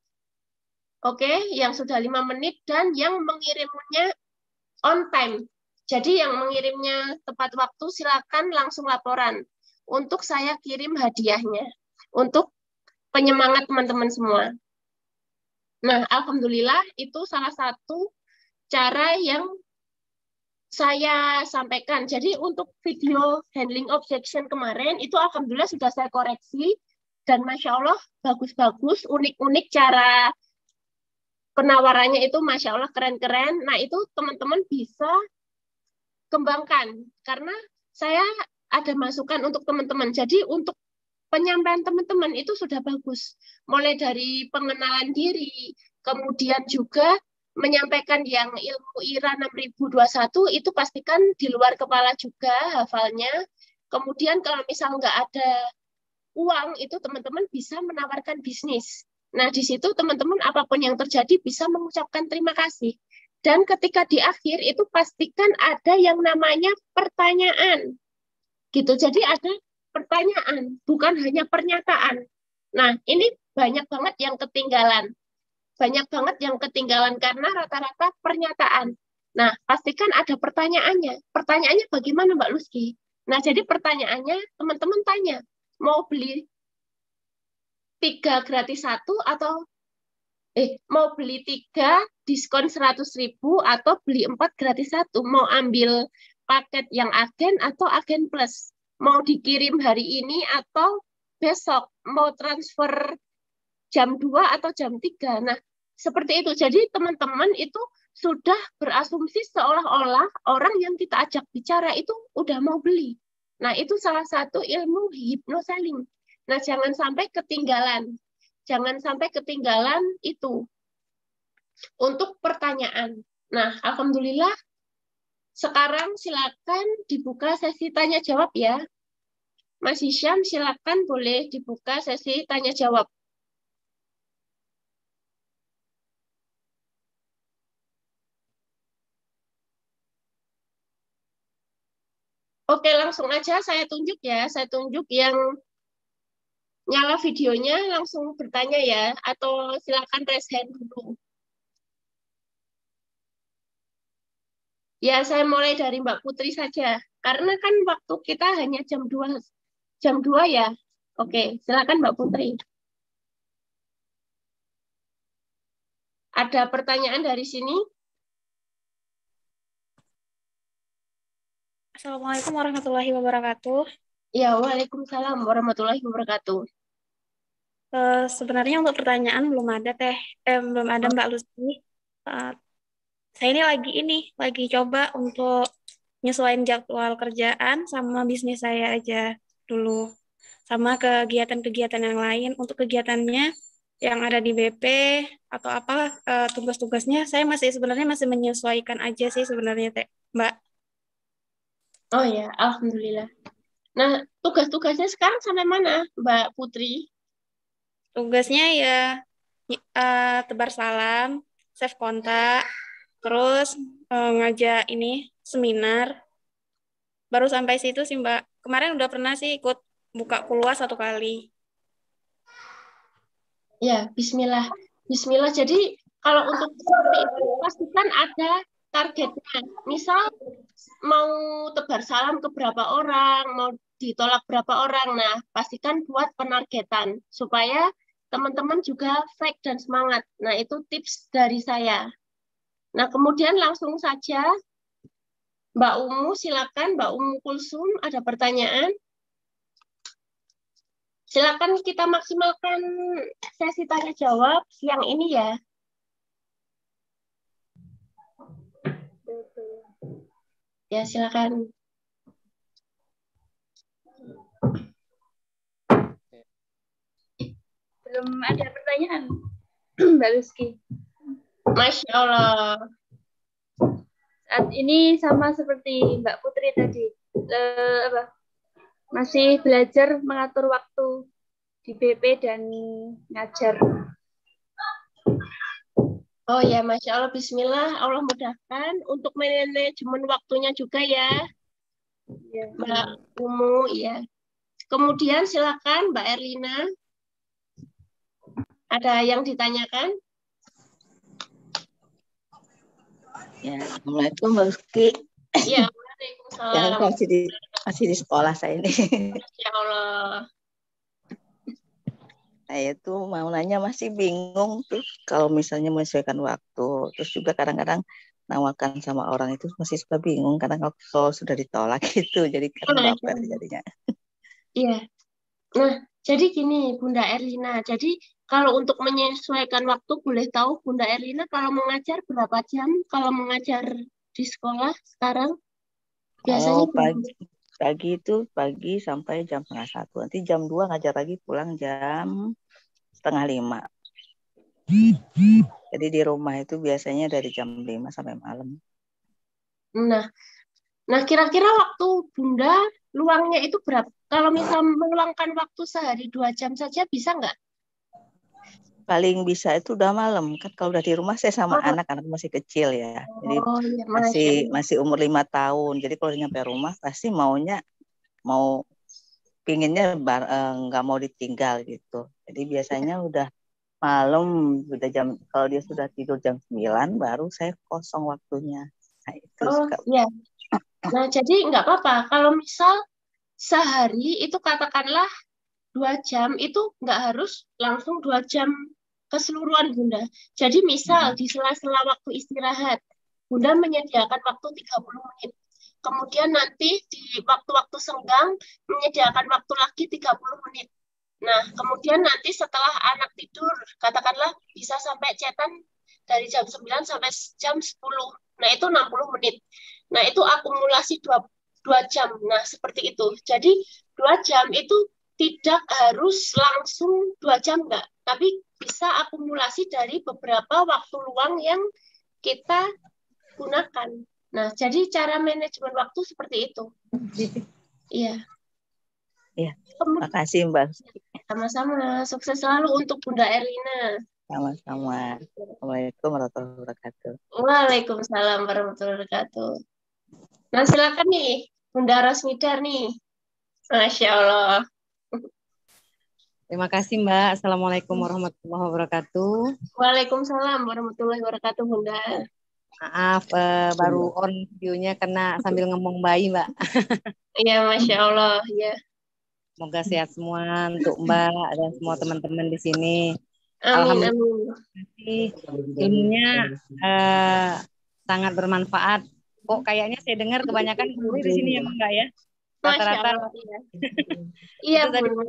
oke, yang sudah 5 menit, dan yang mengirimnya on time. Jadi yang mengirimnya tepat waktu, silakan langsung laporan. Untuk saya kirim hadiahnya untuk penyemangat teman-teman semua. Nah, alhamdulillah itu salah satu cara yang saya sampaikan. Jadi untuk video handling objection kemarin itu alhamdulillah sudah saya koreksi dan Masya Allah bagus-bagus, unik-unik cara penawarannya itu Masya Allah keren-keren. Nah, itu teman-teman bisa kembangkan karena saya ada masukan untuk teman-teman. Jadi untuk penyampaian teman-teman itu sudah bagus. Mulai dari pengenalan diri, kemudian juga menyampaikan yang ilmu IRA 6021 itu pastikan di luar kepala juga hafalnya. Kemudian kalau misal nggak ada uang, itu teman-teman bisa menawarkan bisnis. Nah, di situ teman-teman apapun yang terjadi bisa mengucapkan terima kasih. Dan ketika di akhir itu pastikan ada yang namanya pertanyaan. Gitu. Jadi ada pertanyaan, bukan hanya pernyataan. Nah, ini banyak banget yang ketinggalan. Banyak banget yang ketinggalan karena rata-rata pernyataan. Nah, pastikan ada pertanyaannya. Pertanyaannya bagaimana, Mbak Luski? Nah, jadi pertanyaannya teman-teman tanya, mau beli 3 gratis 1 atau mau beli 3 diskon 100.000 atau beli 4 gratis 1? Mau ambil paket yang agen atau agen plus, mau dikirim hari ini atau besok, mau transfer jam 2 atau jam 3. Nah, seperti itu. Jadi teman-teman itu sudah berasumsi seolah-olah orang yang kita ajak bicara itu udah mau beli. Nah, itu salah satu ilmu hipnoseling. Nah, jangan sampai ketinggalan. Jangan sampai ketinggalan itu untuk pertanyaan. Nah, alhamdulillah sekarang silakan dibuka sesi tanya jawab ya. Mas Hisham, silakan boleh dibuka sesi tanya jawab. Oke, langsung aja saya tunjuk ya. Saya tunjuk yang nyala videonya, langsung bertanya ya. Atau silakan raise hand dulu. Ya, saya mulai dari Mbak Putri saja. Karena kan waktu kita hanya jam 2. Jam 2 ya. Oke, silakan Mbak Putri. Ada pertanyaan dari sini? Assalamualaikum warahmatullahi wabarakatuh. Ya, waalaikumsalam warahmatullahi wabarakatuh. Sebenarnya untuk pertanyaan belum ada belum ada Mbak Lucy. Saya ini lagi coba untuk nyesuaiin jadwal kerjaan sama bisnis saya aja dulu, sama kegiatan-kegiatan yang lain. Untuk kegiatannya yang ada di BP atau apa tugas-tugasnya, saya sebenarnya masih menyesuaikan aja sih sebenarnya Mbak. Oh ya, alhamdulillah. Nah, tugas-tugasnya sekarang sampai mana, Mbak Putri? Tugasnya ya tebar salam, save kontak, terus ngajak ini seminar. Baru sampai situ sih Mbak. Kemarin udah pernah sih ikut buka keluas 1 kali. Ya, bismillah. Bismillah. Jadi kalau untuk seperti itu pastikan ada targetnya. Misal mau tebar salam ke berapa orang, mau ditolak berapa orang. Nah, pastikan buat penargetan supaya teman-teman juga fresh dan semangat. Nah, itu tips dari saya. Nah, kemudian langsung saja Mbak Umu, silakan Mbak Umu Kulsum, ada pertanyaan? Silakan kita maksimalkan sesi tanya jawab siang ini ya. Ya, silakan. Belum ada pertanyaan, Mbak Rizky. Masya Allah. Saat ini sama seperti Mbak Putri tadi, masih belajar mengatur waktu di BP dan ngajar. Oh ya, Masya Allah, Bismillah, Allah mudahkan untuk manajemen waktunya juga ya, Mbak Umu, ya. Kemudian silakan Mbak Erlina. Ada yang ditanyakan? Ya, Assalamualaikum Mbak Rizky. Ya, Yang Waalaikumsalam. masih di sekolah saya ini. Masya Allah. Saya tuh mau nanya, masih bingung tuh kalau misalnya menyesuaikan waktu. Terus juga kadang-kadang nawarkan sama orang itu masih suka bingung. Kadang kalau sudah ditolak gitu, jadi kadang baper jadinya. Iya. Nah, jadi gini Bunda Erlina. Jadi kalau untuk menyesuaikan waktu, boleh tahu Bunda Erlina kalau mengajar berapa jam? Kalau mengajar di sekolah sekarang? Biasanya pagi sampai jam 1:30. Nanti jam 2 ngajar lagi, pulang jam 4:30. Jadi di rumah itu biasanya dari jam 5 sampai malam. Nah kira-kira waktu Bunda luangnya itu berapa? Kalau misal meluangkan waktu sehari 2 jam saja bisa nggak? Paling bisa itu udah malam. Kan kalau udah di rumah saya sama anak-anak masih kecil ya. Jadi ya, masih umur 5 tahun. Jadi kalau nyampe rumah pasti pinginnya nggak mau ditinggal gitu. Jadi biasanya udah malam, kalau dia sudah tidur jam 9 baru saya kosong waktunya. Nah, itu ya. Nah, jadi nggak apa-apa. Kalau misal sehari itu katakanlah 2 jam, itu nggak harus langsung 2 jam keseluruhan Bunda. Jadi misal di sela-sela waktu istirahat, Bunda menyediakan waktu 30 menit. Kemudian nanti di waktu-waktu senggang menyediakan waktu lagi 30 menit. Nah, kemudian nanti setelah anak tidur, katakanlah bisa sampai cetan dari jam 9 sampai jam 10. Nah, itu 60 menit. Nah, itu akumulasi 2 jam. Nah, seperti itu. Jadi 2 jam itu tidak harus langsung 2 jam, enggak. Tapi bisa akumulasi dari beberapa waktu luang yang kita gunakan. Nah, jadi cara manajemen waktu seperti itu. Iya. Ya, makasih Mbak. Sama-sama. Sukses selalu untuk Bunda Erlina. Sama-sama. Assalamualaikum warahmatullahi wabarakatuh. Waalaikumsalam warahmatullahi wabarakatuh. Nah, silakan nih, Bunda Rosmidar nih. Masya Allah. Terima kasih Mbak. Assalamualaikum warahmatullahi wabarakatuh. Waalaikumsalam warahmatullahi wabarakatuh, Bunda. Maaf, baru on videonya karena sambil ngomong bayi Mbak. Iya, Masya Allah. Ya. Semoga sehat semua untuk Mbak dan semua teman-teman di sini. Amin, amin. Alhamdulillah, ilmunya sangat bermanfaat. Kok kayaknya saya dengar kebanyakan guru di sini ya Mbak ya? Rata-rata. Iya,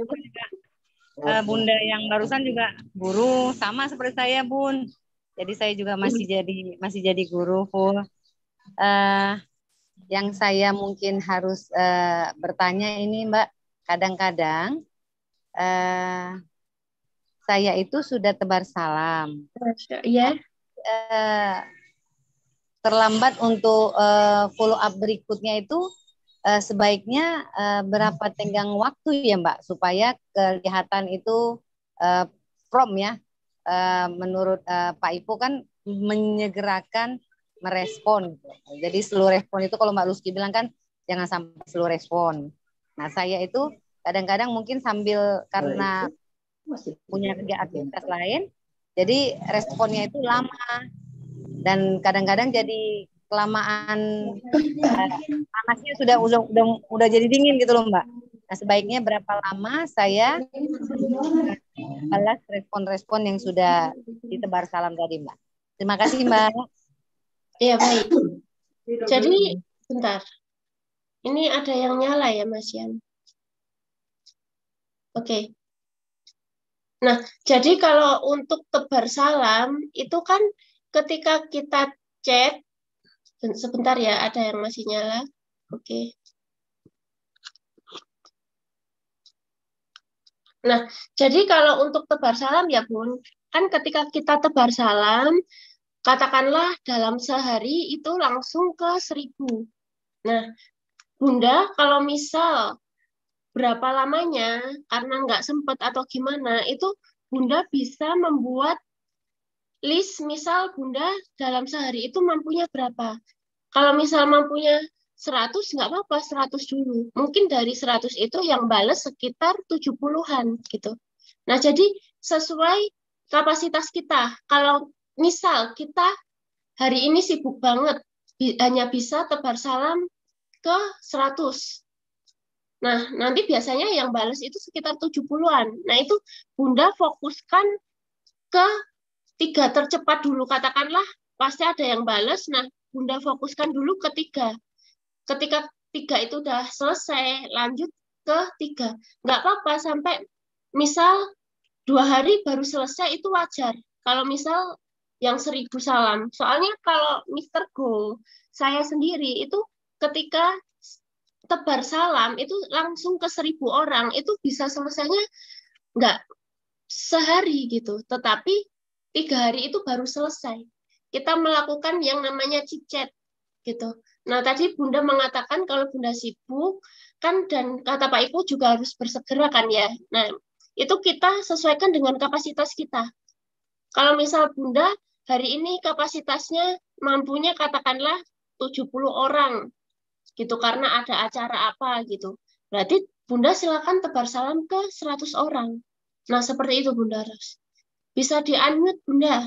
Bunda yang barusan juga guru, sama seperti saya Bun. Jadi saya juga masih jadi guru full. Yang saya mungkin harus bertanya ini Mbak, kadang-kadang saya itu sudah tebar salam. Iya. Terlambat untuk follow up berikutnya itu sebaiknya berapa tenggang waktu ya Mbak supaya kelihatan itu from ya. Menurut Pak Ipo kan menyegerakan merespon. Jadi seluruh respon itu kalau Mbak Luski bilang kan jangan sampai seluruh respon. Nah saya itu kadang-kadang mungkin sambil karena punya kerja aktivitas lain, jadi responnya itu lama dan kadang-kadang jadi kelamaan panasnya udah jadi dingin gitu loh Mbak. Nah sebaiknya berapa lama saya balas respon-respon yang sudah ditebar salam tadi Mbak. Terima kasih Mbak. Iya baik. Jadi bentar. Ini ada yang nyala ya Mas Yan. Oke. Nah, jadi kalau untuk tebar salam itu kan ketika kita chat, sebentar ya, ada yang masih nyala. Oke. Nah, jadi kalau untuk tebar salam ya Bun, kan ketika kita tebar salam, katakanlah dalam sehari itu langsung ke 1000. Nah, Bunda kalau misal berapa lamanya, karena nggak sempat atau gimana, itu Bunda bisa membuat list, misal Bunda dalam sehari itu mampunya berapa. Kalau misal mampunya 100, nggak apa-apa, 100 dulu. Mungkin dari 100 itu yang bales sekitar 70-an gitu. Nah, jadi sesuai kapasitas kita. Kalau misal kita hari ini sibuk banget, hanya bisa tebar salam ke 100. Nah, nanti biasanya yang bales itu sekitar 70-an. Nah, itu Bunda fokuskan ke 3 tercepat dulu. Katakanlah pasti ada yang bales. Nah, Bunda fokuskan dulu ke 3. Ketika 3 itu udah selesai, lanjut ke 3. Nggak apa-apa sampai misal 2 hari baru selesai, itu wajar. Kalau misal yang 1000 salam. Soalnya kalau Mr. Go, saya sendiri itu ketika tebar salam itu langsung ke 1000 orang, itu bisa selesainya nggak sehari gitu. Tetapi 3 hari itu baru selesai. Kita melakukan yang namanya chit-chat gitu. Nah, tadi Bunda mengatakan kalau Bunda sibuk, kan, dan kata Pak Iku juga harus bersegera kan ya. Nah, itu kita sesuaikan dengan kapasitas kita. Kalau misal Bunda hari ini kapasitasnya mampunya katakanlah 70 orang, gitu, karena ada acara apa gitu. Berarti Bunda silakan tebar salam ke 100 orang. Nah, seperti itu Bunda Ros. Bisa di-unmute Bunda.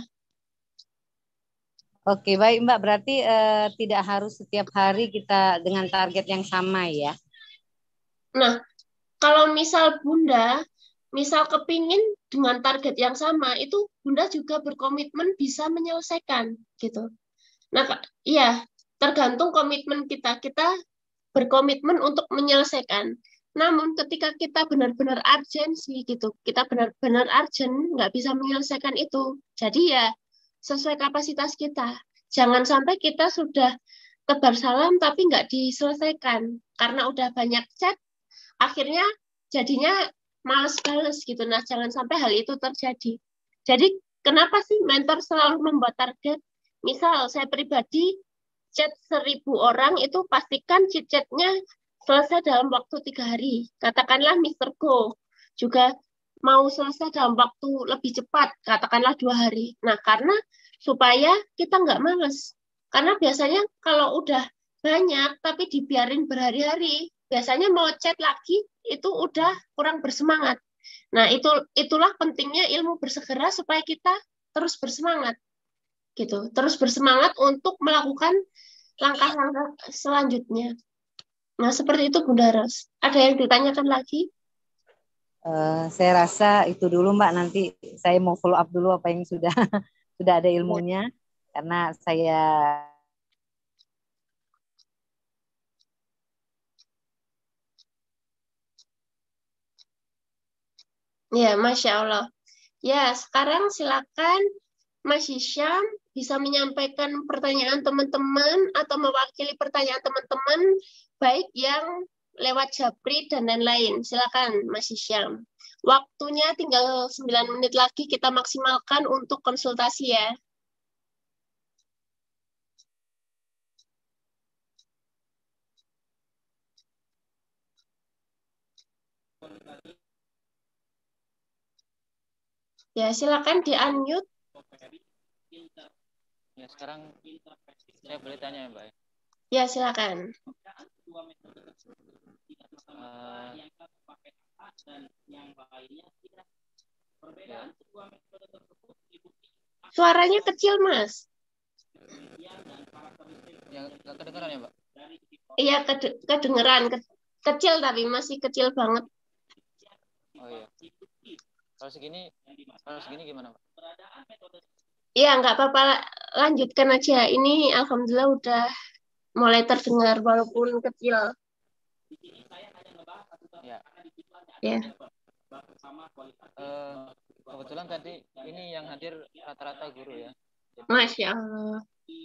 Oke, baik Mbak. Berarti tidak harus setiap hari kita dengan target yang sama ya? Nah, kalau misal Bunda, misal kepingin dengan target yang sama, itu Bunda juga berkomitmen bisa menyelesaikan, gitu. Nah, iya, tergantung komitmen kita. Kita berkomitmen untuk menyelesaikan. Namun ketika kita benar-benar urgensi, gitu, kita benar-benar urgent, nggak bisa menyelesaikan itu. Jadi ya, sesuai kapasitas kita. Jangan sampai kita sudah tebar salam tapi nggak diselesaikan. karena udah banyak chat, akhirnya jadinya males bales gitu. Nah, jangan sampai hal itu terjadi. Jadi, kenapa sih mentor selalu membuat target? Misal, saya pribadi, chat 1.000 orang itu pastikan chat-chatnya selesai dalam waktu 3 hari. Katakanlah Mr. Go juga mau selesai dalam waktu lebih cepat, katakanlah 2 hari. Nah, karena supaya kita nggak males. Karena biasanya kalau udah banyak, tapi dibiarin berhari-hari, biasanya mau chat lagi, itu udah kurang bersemangat. Nah, itulah pentingnya ilmu bersegera supaya kita terus bersemangat. Gitu. Terus bersemangat untuk melakukan langkah-langkah selanjutnya. Nah, seperti itu Bunda Ros. Ada yang ditanyakan lagi? Saya rasa itu dulu Mbak, nanti saya mau follow up dulu apa yang sudah sudah ada ilmunya, karena saya Ya, Masya Allah. Ya, sekarang silakan Mas Hisham bisa menyampaikan pertanyaan teman-teman atau mewakili pertanyaan teman-teman, baik yang lewat Japri dan lain-lain. Silakan Mas Hisham. Waktunya tinggal 9 menit lagi, kita maksimalkan untuk konsultasi ya. Ya, silakan di-unmute. Ya, sekarang saya boleh tanya ya, Mbak? Ya, silakan. Ya. Suaranya kecil, Mas. Yang nggak kedengeran ya, Mbak? Iya, kedengeran. Kecil tapi masih kecil banget. Oh iya. Kalau segini gimana, Mbak? Iya, nggak apa-apa. Lanjutkan aja. Ini alhamdulillah udah mulai terdengar walaupun kecil. Ya. Ya. Kebetulan tadi ini yang hadir rata-rata guru ya. Jadi, Masya Allah.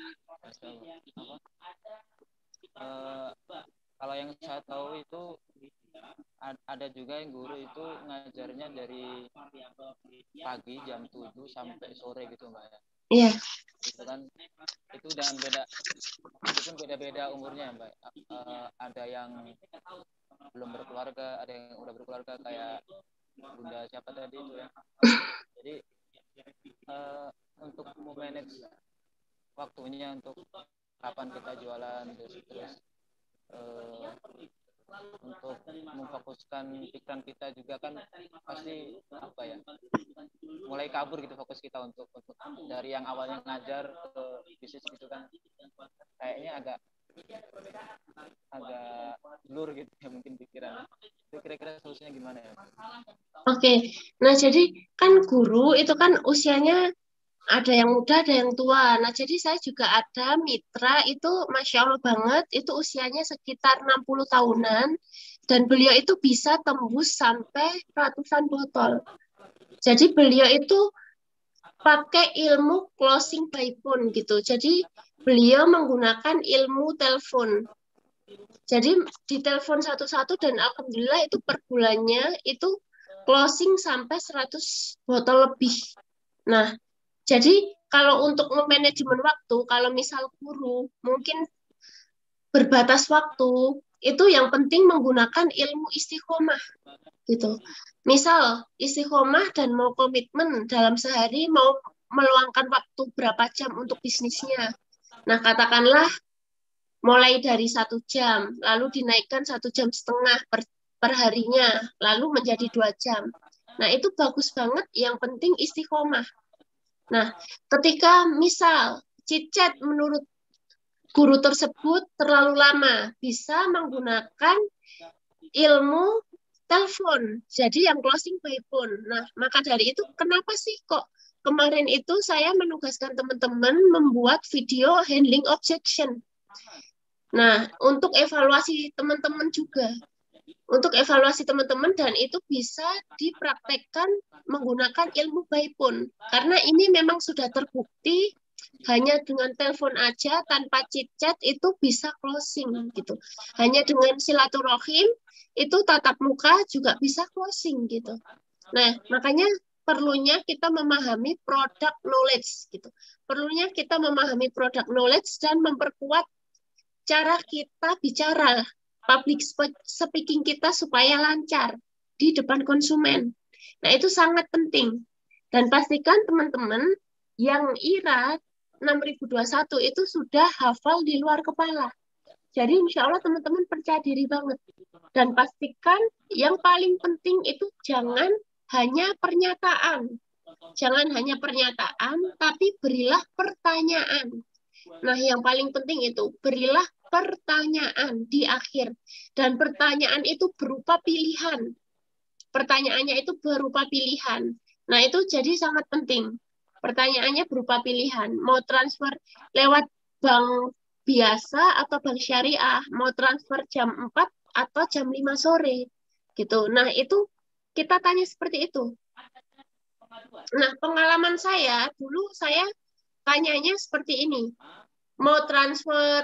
Kalau yang saya tahu itu ada juga yang guru itu ngajarnya dari pagi jam 7 sampai sore gitu, Mbak ya. Iya. Itu kan itu dan beda, itu pun beda-beda umurnya, Mbak. Ada yang belum berkeluarga, ada yang udah berkeluarga kayak Bunda siapa tadi itu ya. Jadi untuk memanage waktunya untuk kapan kita jualan terus untuk memfokuskan pikiran kita juga kan pasti apa ya, mulai kabur gitu fokus kita untuk dari yang awalnya ngajar ke bisnis gitu kan, kayaknya agak blur gitu ya mungkin pikiran. Itu kira-kira solusinya gimana ya? Oke. Nah, jadi kan guru itu kan usianya ada yang muda, ada yang tua. Nah, jadi saya juga ada mitra itu Masya Allah banget, itu usianya sekitar 60 tahunan, dan beliau itu bisa tembus sampai ratusan botol. Jadi beliau itu pakai ilmu closing by phone gitu. Jadi beliau menggunakan ilmu telepon. Jadi di telepon satu-satu dan alhamdulillah itu per bulannya itu closing sampai 100 botol lebih. Nah, jadi kalau untuk memanajemen waktu, kalau misal guru mungkin berbatas waktu, itu yang penting menggunakan ilmu istiqomah gitu. Misal istiqomah dan mau komitmen dalam sehari mau meluangkan waktu berapa jam untuk bisnisnya. Nah, katakanlah mulai dari 1 jam, lalu dinaikkan 1,5 jam per harinya, lalu menjadi 2 jam. Nah, itu bagus banget, yang penting istiqomah. Nah, ketika misal chit-chat menurut guru tersebut terlalu lama, bisa menggunakan ilmu telepon, jadi yang closing by phone. Nah, maka dari itu kenapa sih kok kemarin itu saya menugaskan teman-teman membuat video handling objection. Nah, untuk evaluasi teman-teman juga. Untuk evaluasi teman-teman, dan itu bisa dipraktekkan menggunakan ilmu by phone. Karena ini memang sudah terbukti Hanya dengan telepon aja tanpa chit-chat itu bisa closing gitu. Hanya dengan silaturahim itu tatap muka juga bisa closing gitu. Nah, makanya perlunya kita memahami product knowledge gitu. Perlunya kita memahami product knowledge dan memperkuat cara kita bicara, public speaking kita supaya lancar di depan konsumen. Nah, itu sangat penting. Dan pastikan teman-teman yang IRA 6021 itu sudah hafal di luar kepala. Jadi insya Allah teman-teman percaya diri banget. Dan pastikan yang paling penting itu jangan hanya pernyataan. Jangan hanya pernyataan, tapi berilah pertanyaan. Nah, yang paling penting itu berilah pertanyaan di akhir. Dan pertanyaan itu berupa pilihan. Pertanyaannya itu berupa pilihan. Nah, itu jadi sangat penting. Pertanyaannya berupa pilihan. Mau transfer lewat bank biasa atau bank syariah, mau transfer jam 4 atau jam 5 sore. Gitu. Nah, itu kita tanya seperti itu. Nah, pengalaman saya, dulu saya tanyanya seperti ini. Mau transfer,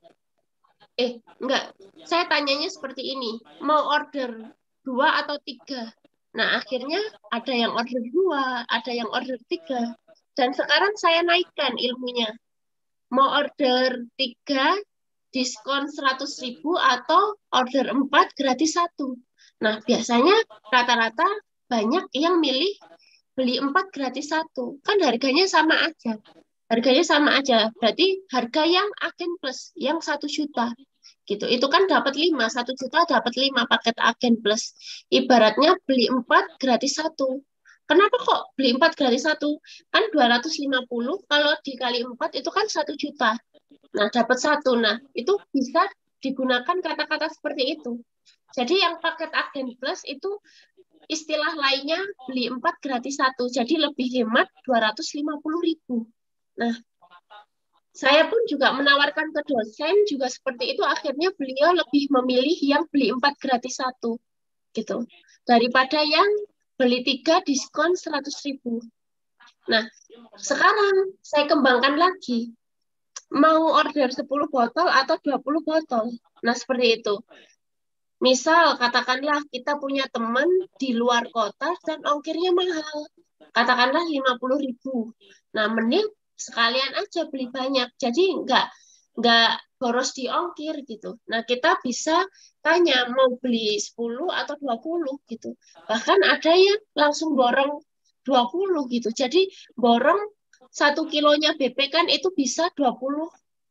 enggak. Saya tanyanya seperti ini. Mau order 2 atau 3. Nah, akhirnya ada yang order 2, ada yang order 3. Dan sekarang saya naikkan ilmunya. Mau order 3, diskon 100.000 atau order 4, gratis 1. Nah, biasanya rata-rata banyak yang milih beli 4, gratis 1. Kan harganya sama aja. Harganya sama aja. Berarti harga yang Agen Plus, yang 1 juta. Gitu. Itu kan dapat 5, 1 juta dapat 5 paket Agen Plus. Ibaratnya beli 4 gratis 1. Kenapa kok beli 4 gratis 1? Kan 250, kalau dikali 4 itu kan 1 juta. Nah, dapat 1. Nah, itu bisa digunakan kata-kata seperti itu. Jadi yang paket Agen Plus itu istilah lainnya beli 4 gratis 1. Jadi lebih hemat 250.000. Nah, saya pun juga menawarkan ke dosen juga seperti itu. Akhirnya beliau lebih memilih yang beli 4 gratis 1 gitu. Daripada yang beli 3 diskon 100.000. Nah, sekarang saya kembangkan lagi. Mau order 10 botol atau 20 botol. Nah, seperti itu. Misal katakanlah kita punya teman di luar kota dan ongkirnya mahal. Katakanlah 50.000. Nah, mending sekalian aja beli banyak, jadi nggak boros di ongkir gitu. Nah, kita bisa tanya mau beli 10 atau 20 gitu. Bahkan ada yang langsung borong 20 gitu. Jadi borong 1 kilonya BP kan itu bisa 20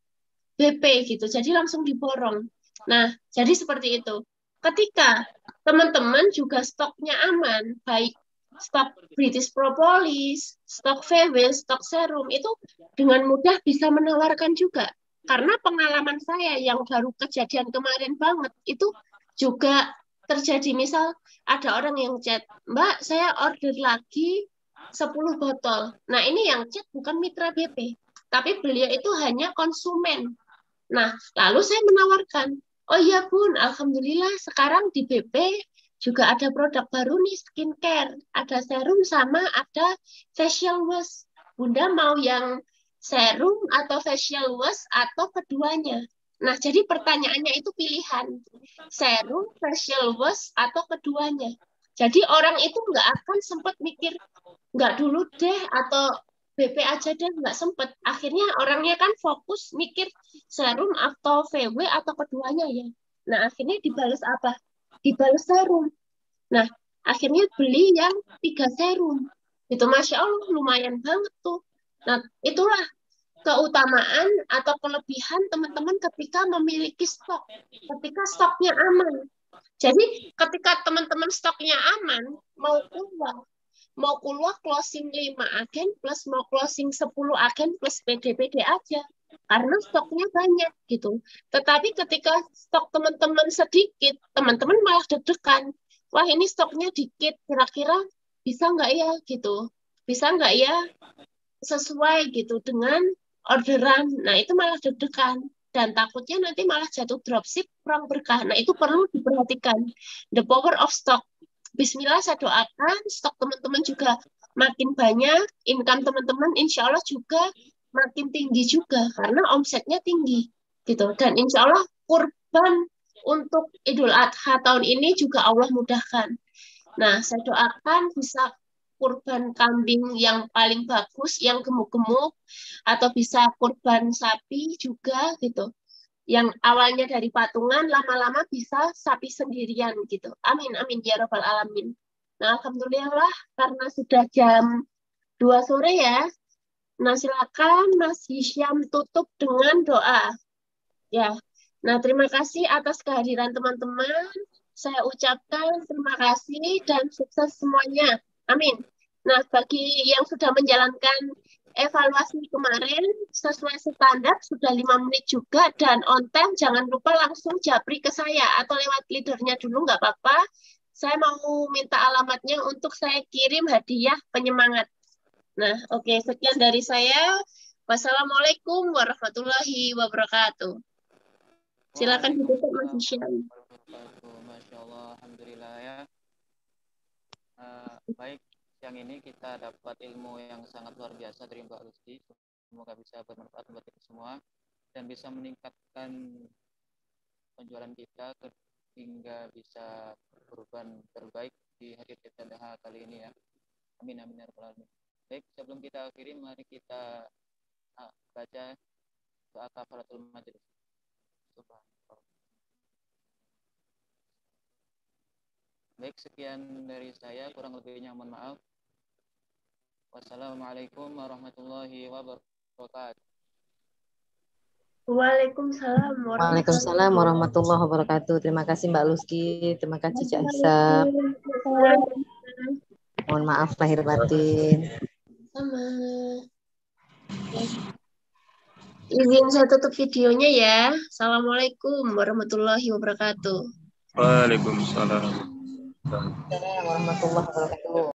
BP gitu. Jadi langsung diborong. Nah, jadi seperti itu. Ketika teman-teman juga stoknya aman, baik stok British Propolis, stok VW, stok serum, itu dengan mudah bisa menawarkan juga. Karena pengalaman saya yang baru kejadian kemarin banget, itu juga terjadi. Misal ada orang yang chat, Mbak, saya order lagi 10 botol. Nah, ini yang chat bukan mitra BP, tapi beliau itu hanya konsumen. Nah, lalu saya menawarkan, oh iya Bun, Alhamdulillah sekarang di BP juga ada produk baru nih, skincare. Ada serum sama ada facial wash. Bunda mau yang serum atau facial wash atau keduanya? Nah, jadi pertanyaannya itu pilihan. Serum, facial wash, atau keduanya. Jadi orang itu nggak akan sempat mikir, nggak dulu deh, atau BP aja deh, nggak sempet. Akhirnya orangnya kan fokus mikir serum atau VW atau keduanya ya. Nah, akhirnya dibales apa? Dibales serum. Nah, akhirnya beli yang 3 serum. Itu Masya Allah, lumayan banget tuh. Nah, itulah keutamaan atau kelebihan teman-teman ketika memiliki stok. Ketika stoknya aman. Jadi, ketika teman-teman stoknya aman, mau keluar closing 5 agen plus mau closing 10 agen plus PD-PD aja. Karena stoknya banyak gitu. Tetapi ketika stok teman-teman sedikit, teman-teman malah deg-degan. Wah, ini stoknya dikit, kira-kira bisa nggak ya gitu. Bisa nggak ya sesuai gitu dengan orderan. Nah, itu malah deg-degan. Dan takutnya nanti malah jatuh dropship, kurang berkah. Nah, itu perlu diperhatikan. The power of stock. Bismillah, saya doakan stok teman-teman juga makin banyak, income teman-teman insya Allah juga makin tinggi juga karena omsetnya tinggi gitu. Dan insya Allah kurban untuk Idul Adha tahun ini juga Allah mudahkan. Nah, saya doakan bisa kurban kambing yang paling bagus, yang gemuk-gemuk, atau bisa kurban sapi juga gitu. Yang awalnya dari patungan, lama-lama bisa sapi sendirian gitu. Amin, amin, ya Rabbal Alamin. Nah, Alhamdulillah, karena sudah jam 2 sore ya. Nah, silakan Mas Hisham tutup dengan doa. Ya, nah terima kasih atas kehadiran teman-teman. Saya ucapkan terima kasih dan sukses semuanya. Amin. Nah, bagi yang sudah menjalankan evaluasi kemarin sesuai standar sudah 5 menit juga dan on time, jangan lupa langsung japri ke saya atau lewat leadernya dulu nggak apa-apa. Saya mau minta alamatnya untuk saya kirim hadiah penyemangat. Nah, oke, sekian dari saya. Wassalamualaikum warahmatullahi wabarakatuh. Silakan ditutup Mas Hisham. Masya Allah, alhamdulillah ya. Baik, siang ini kita dapat ilmu yang sangat luar biasa dari Mbak Lucy. Semoga bisa bermanfaat buat kita semua dan bisa meningkatkan penjualan kita hingga bisa berubah terbaik di hari Idul Adha kali ini ya. Amin amin ya rabbal alamin. Baik, sebelum kita akhiri mari kita baca doa kafaratul majelis. Baik, sekian dari saya, kurang lebihnya mohon maaf. Wassalamualaikum warahmatullahi wabarakatuh. Waalaikumsalam Waalaikumsalam warahmatullahi wabarakatuh. Terima kasih Mbak Lucy, terima kasih Cak Hisab. Mohon maaf lahir batin. Sama. Izin saya tutup videonya ya. Assalamualaikum warahmatullahi wabarakatuh. Waalaikumsalam Warahmatullahi wabarakatuh.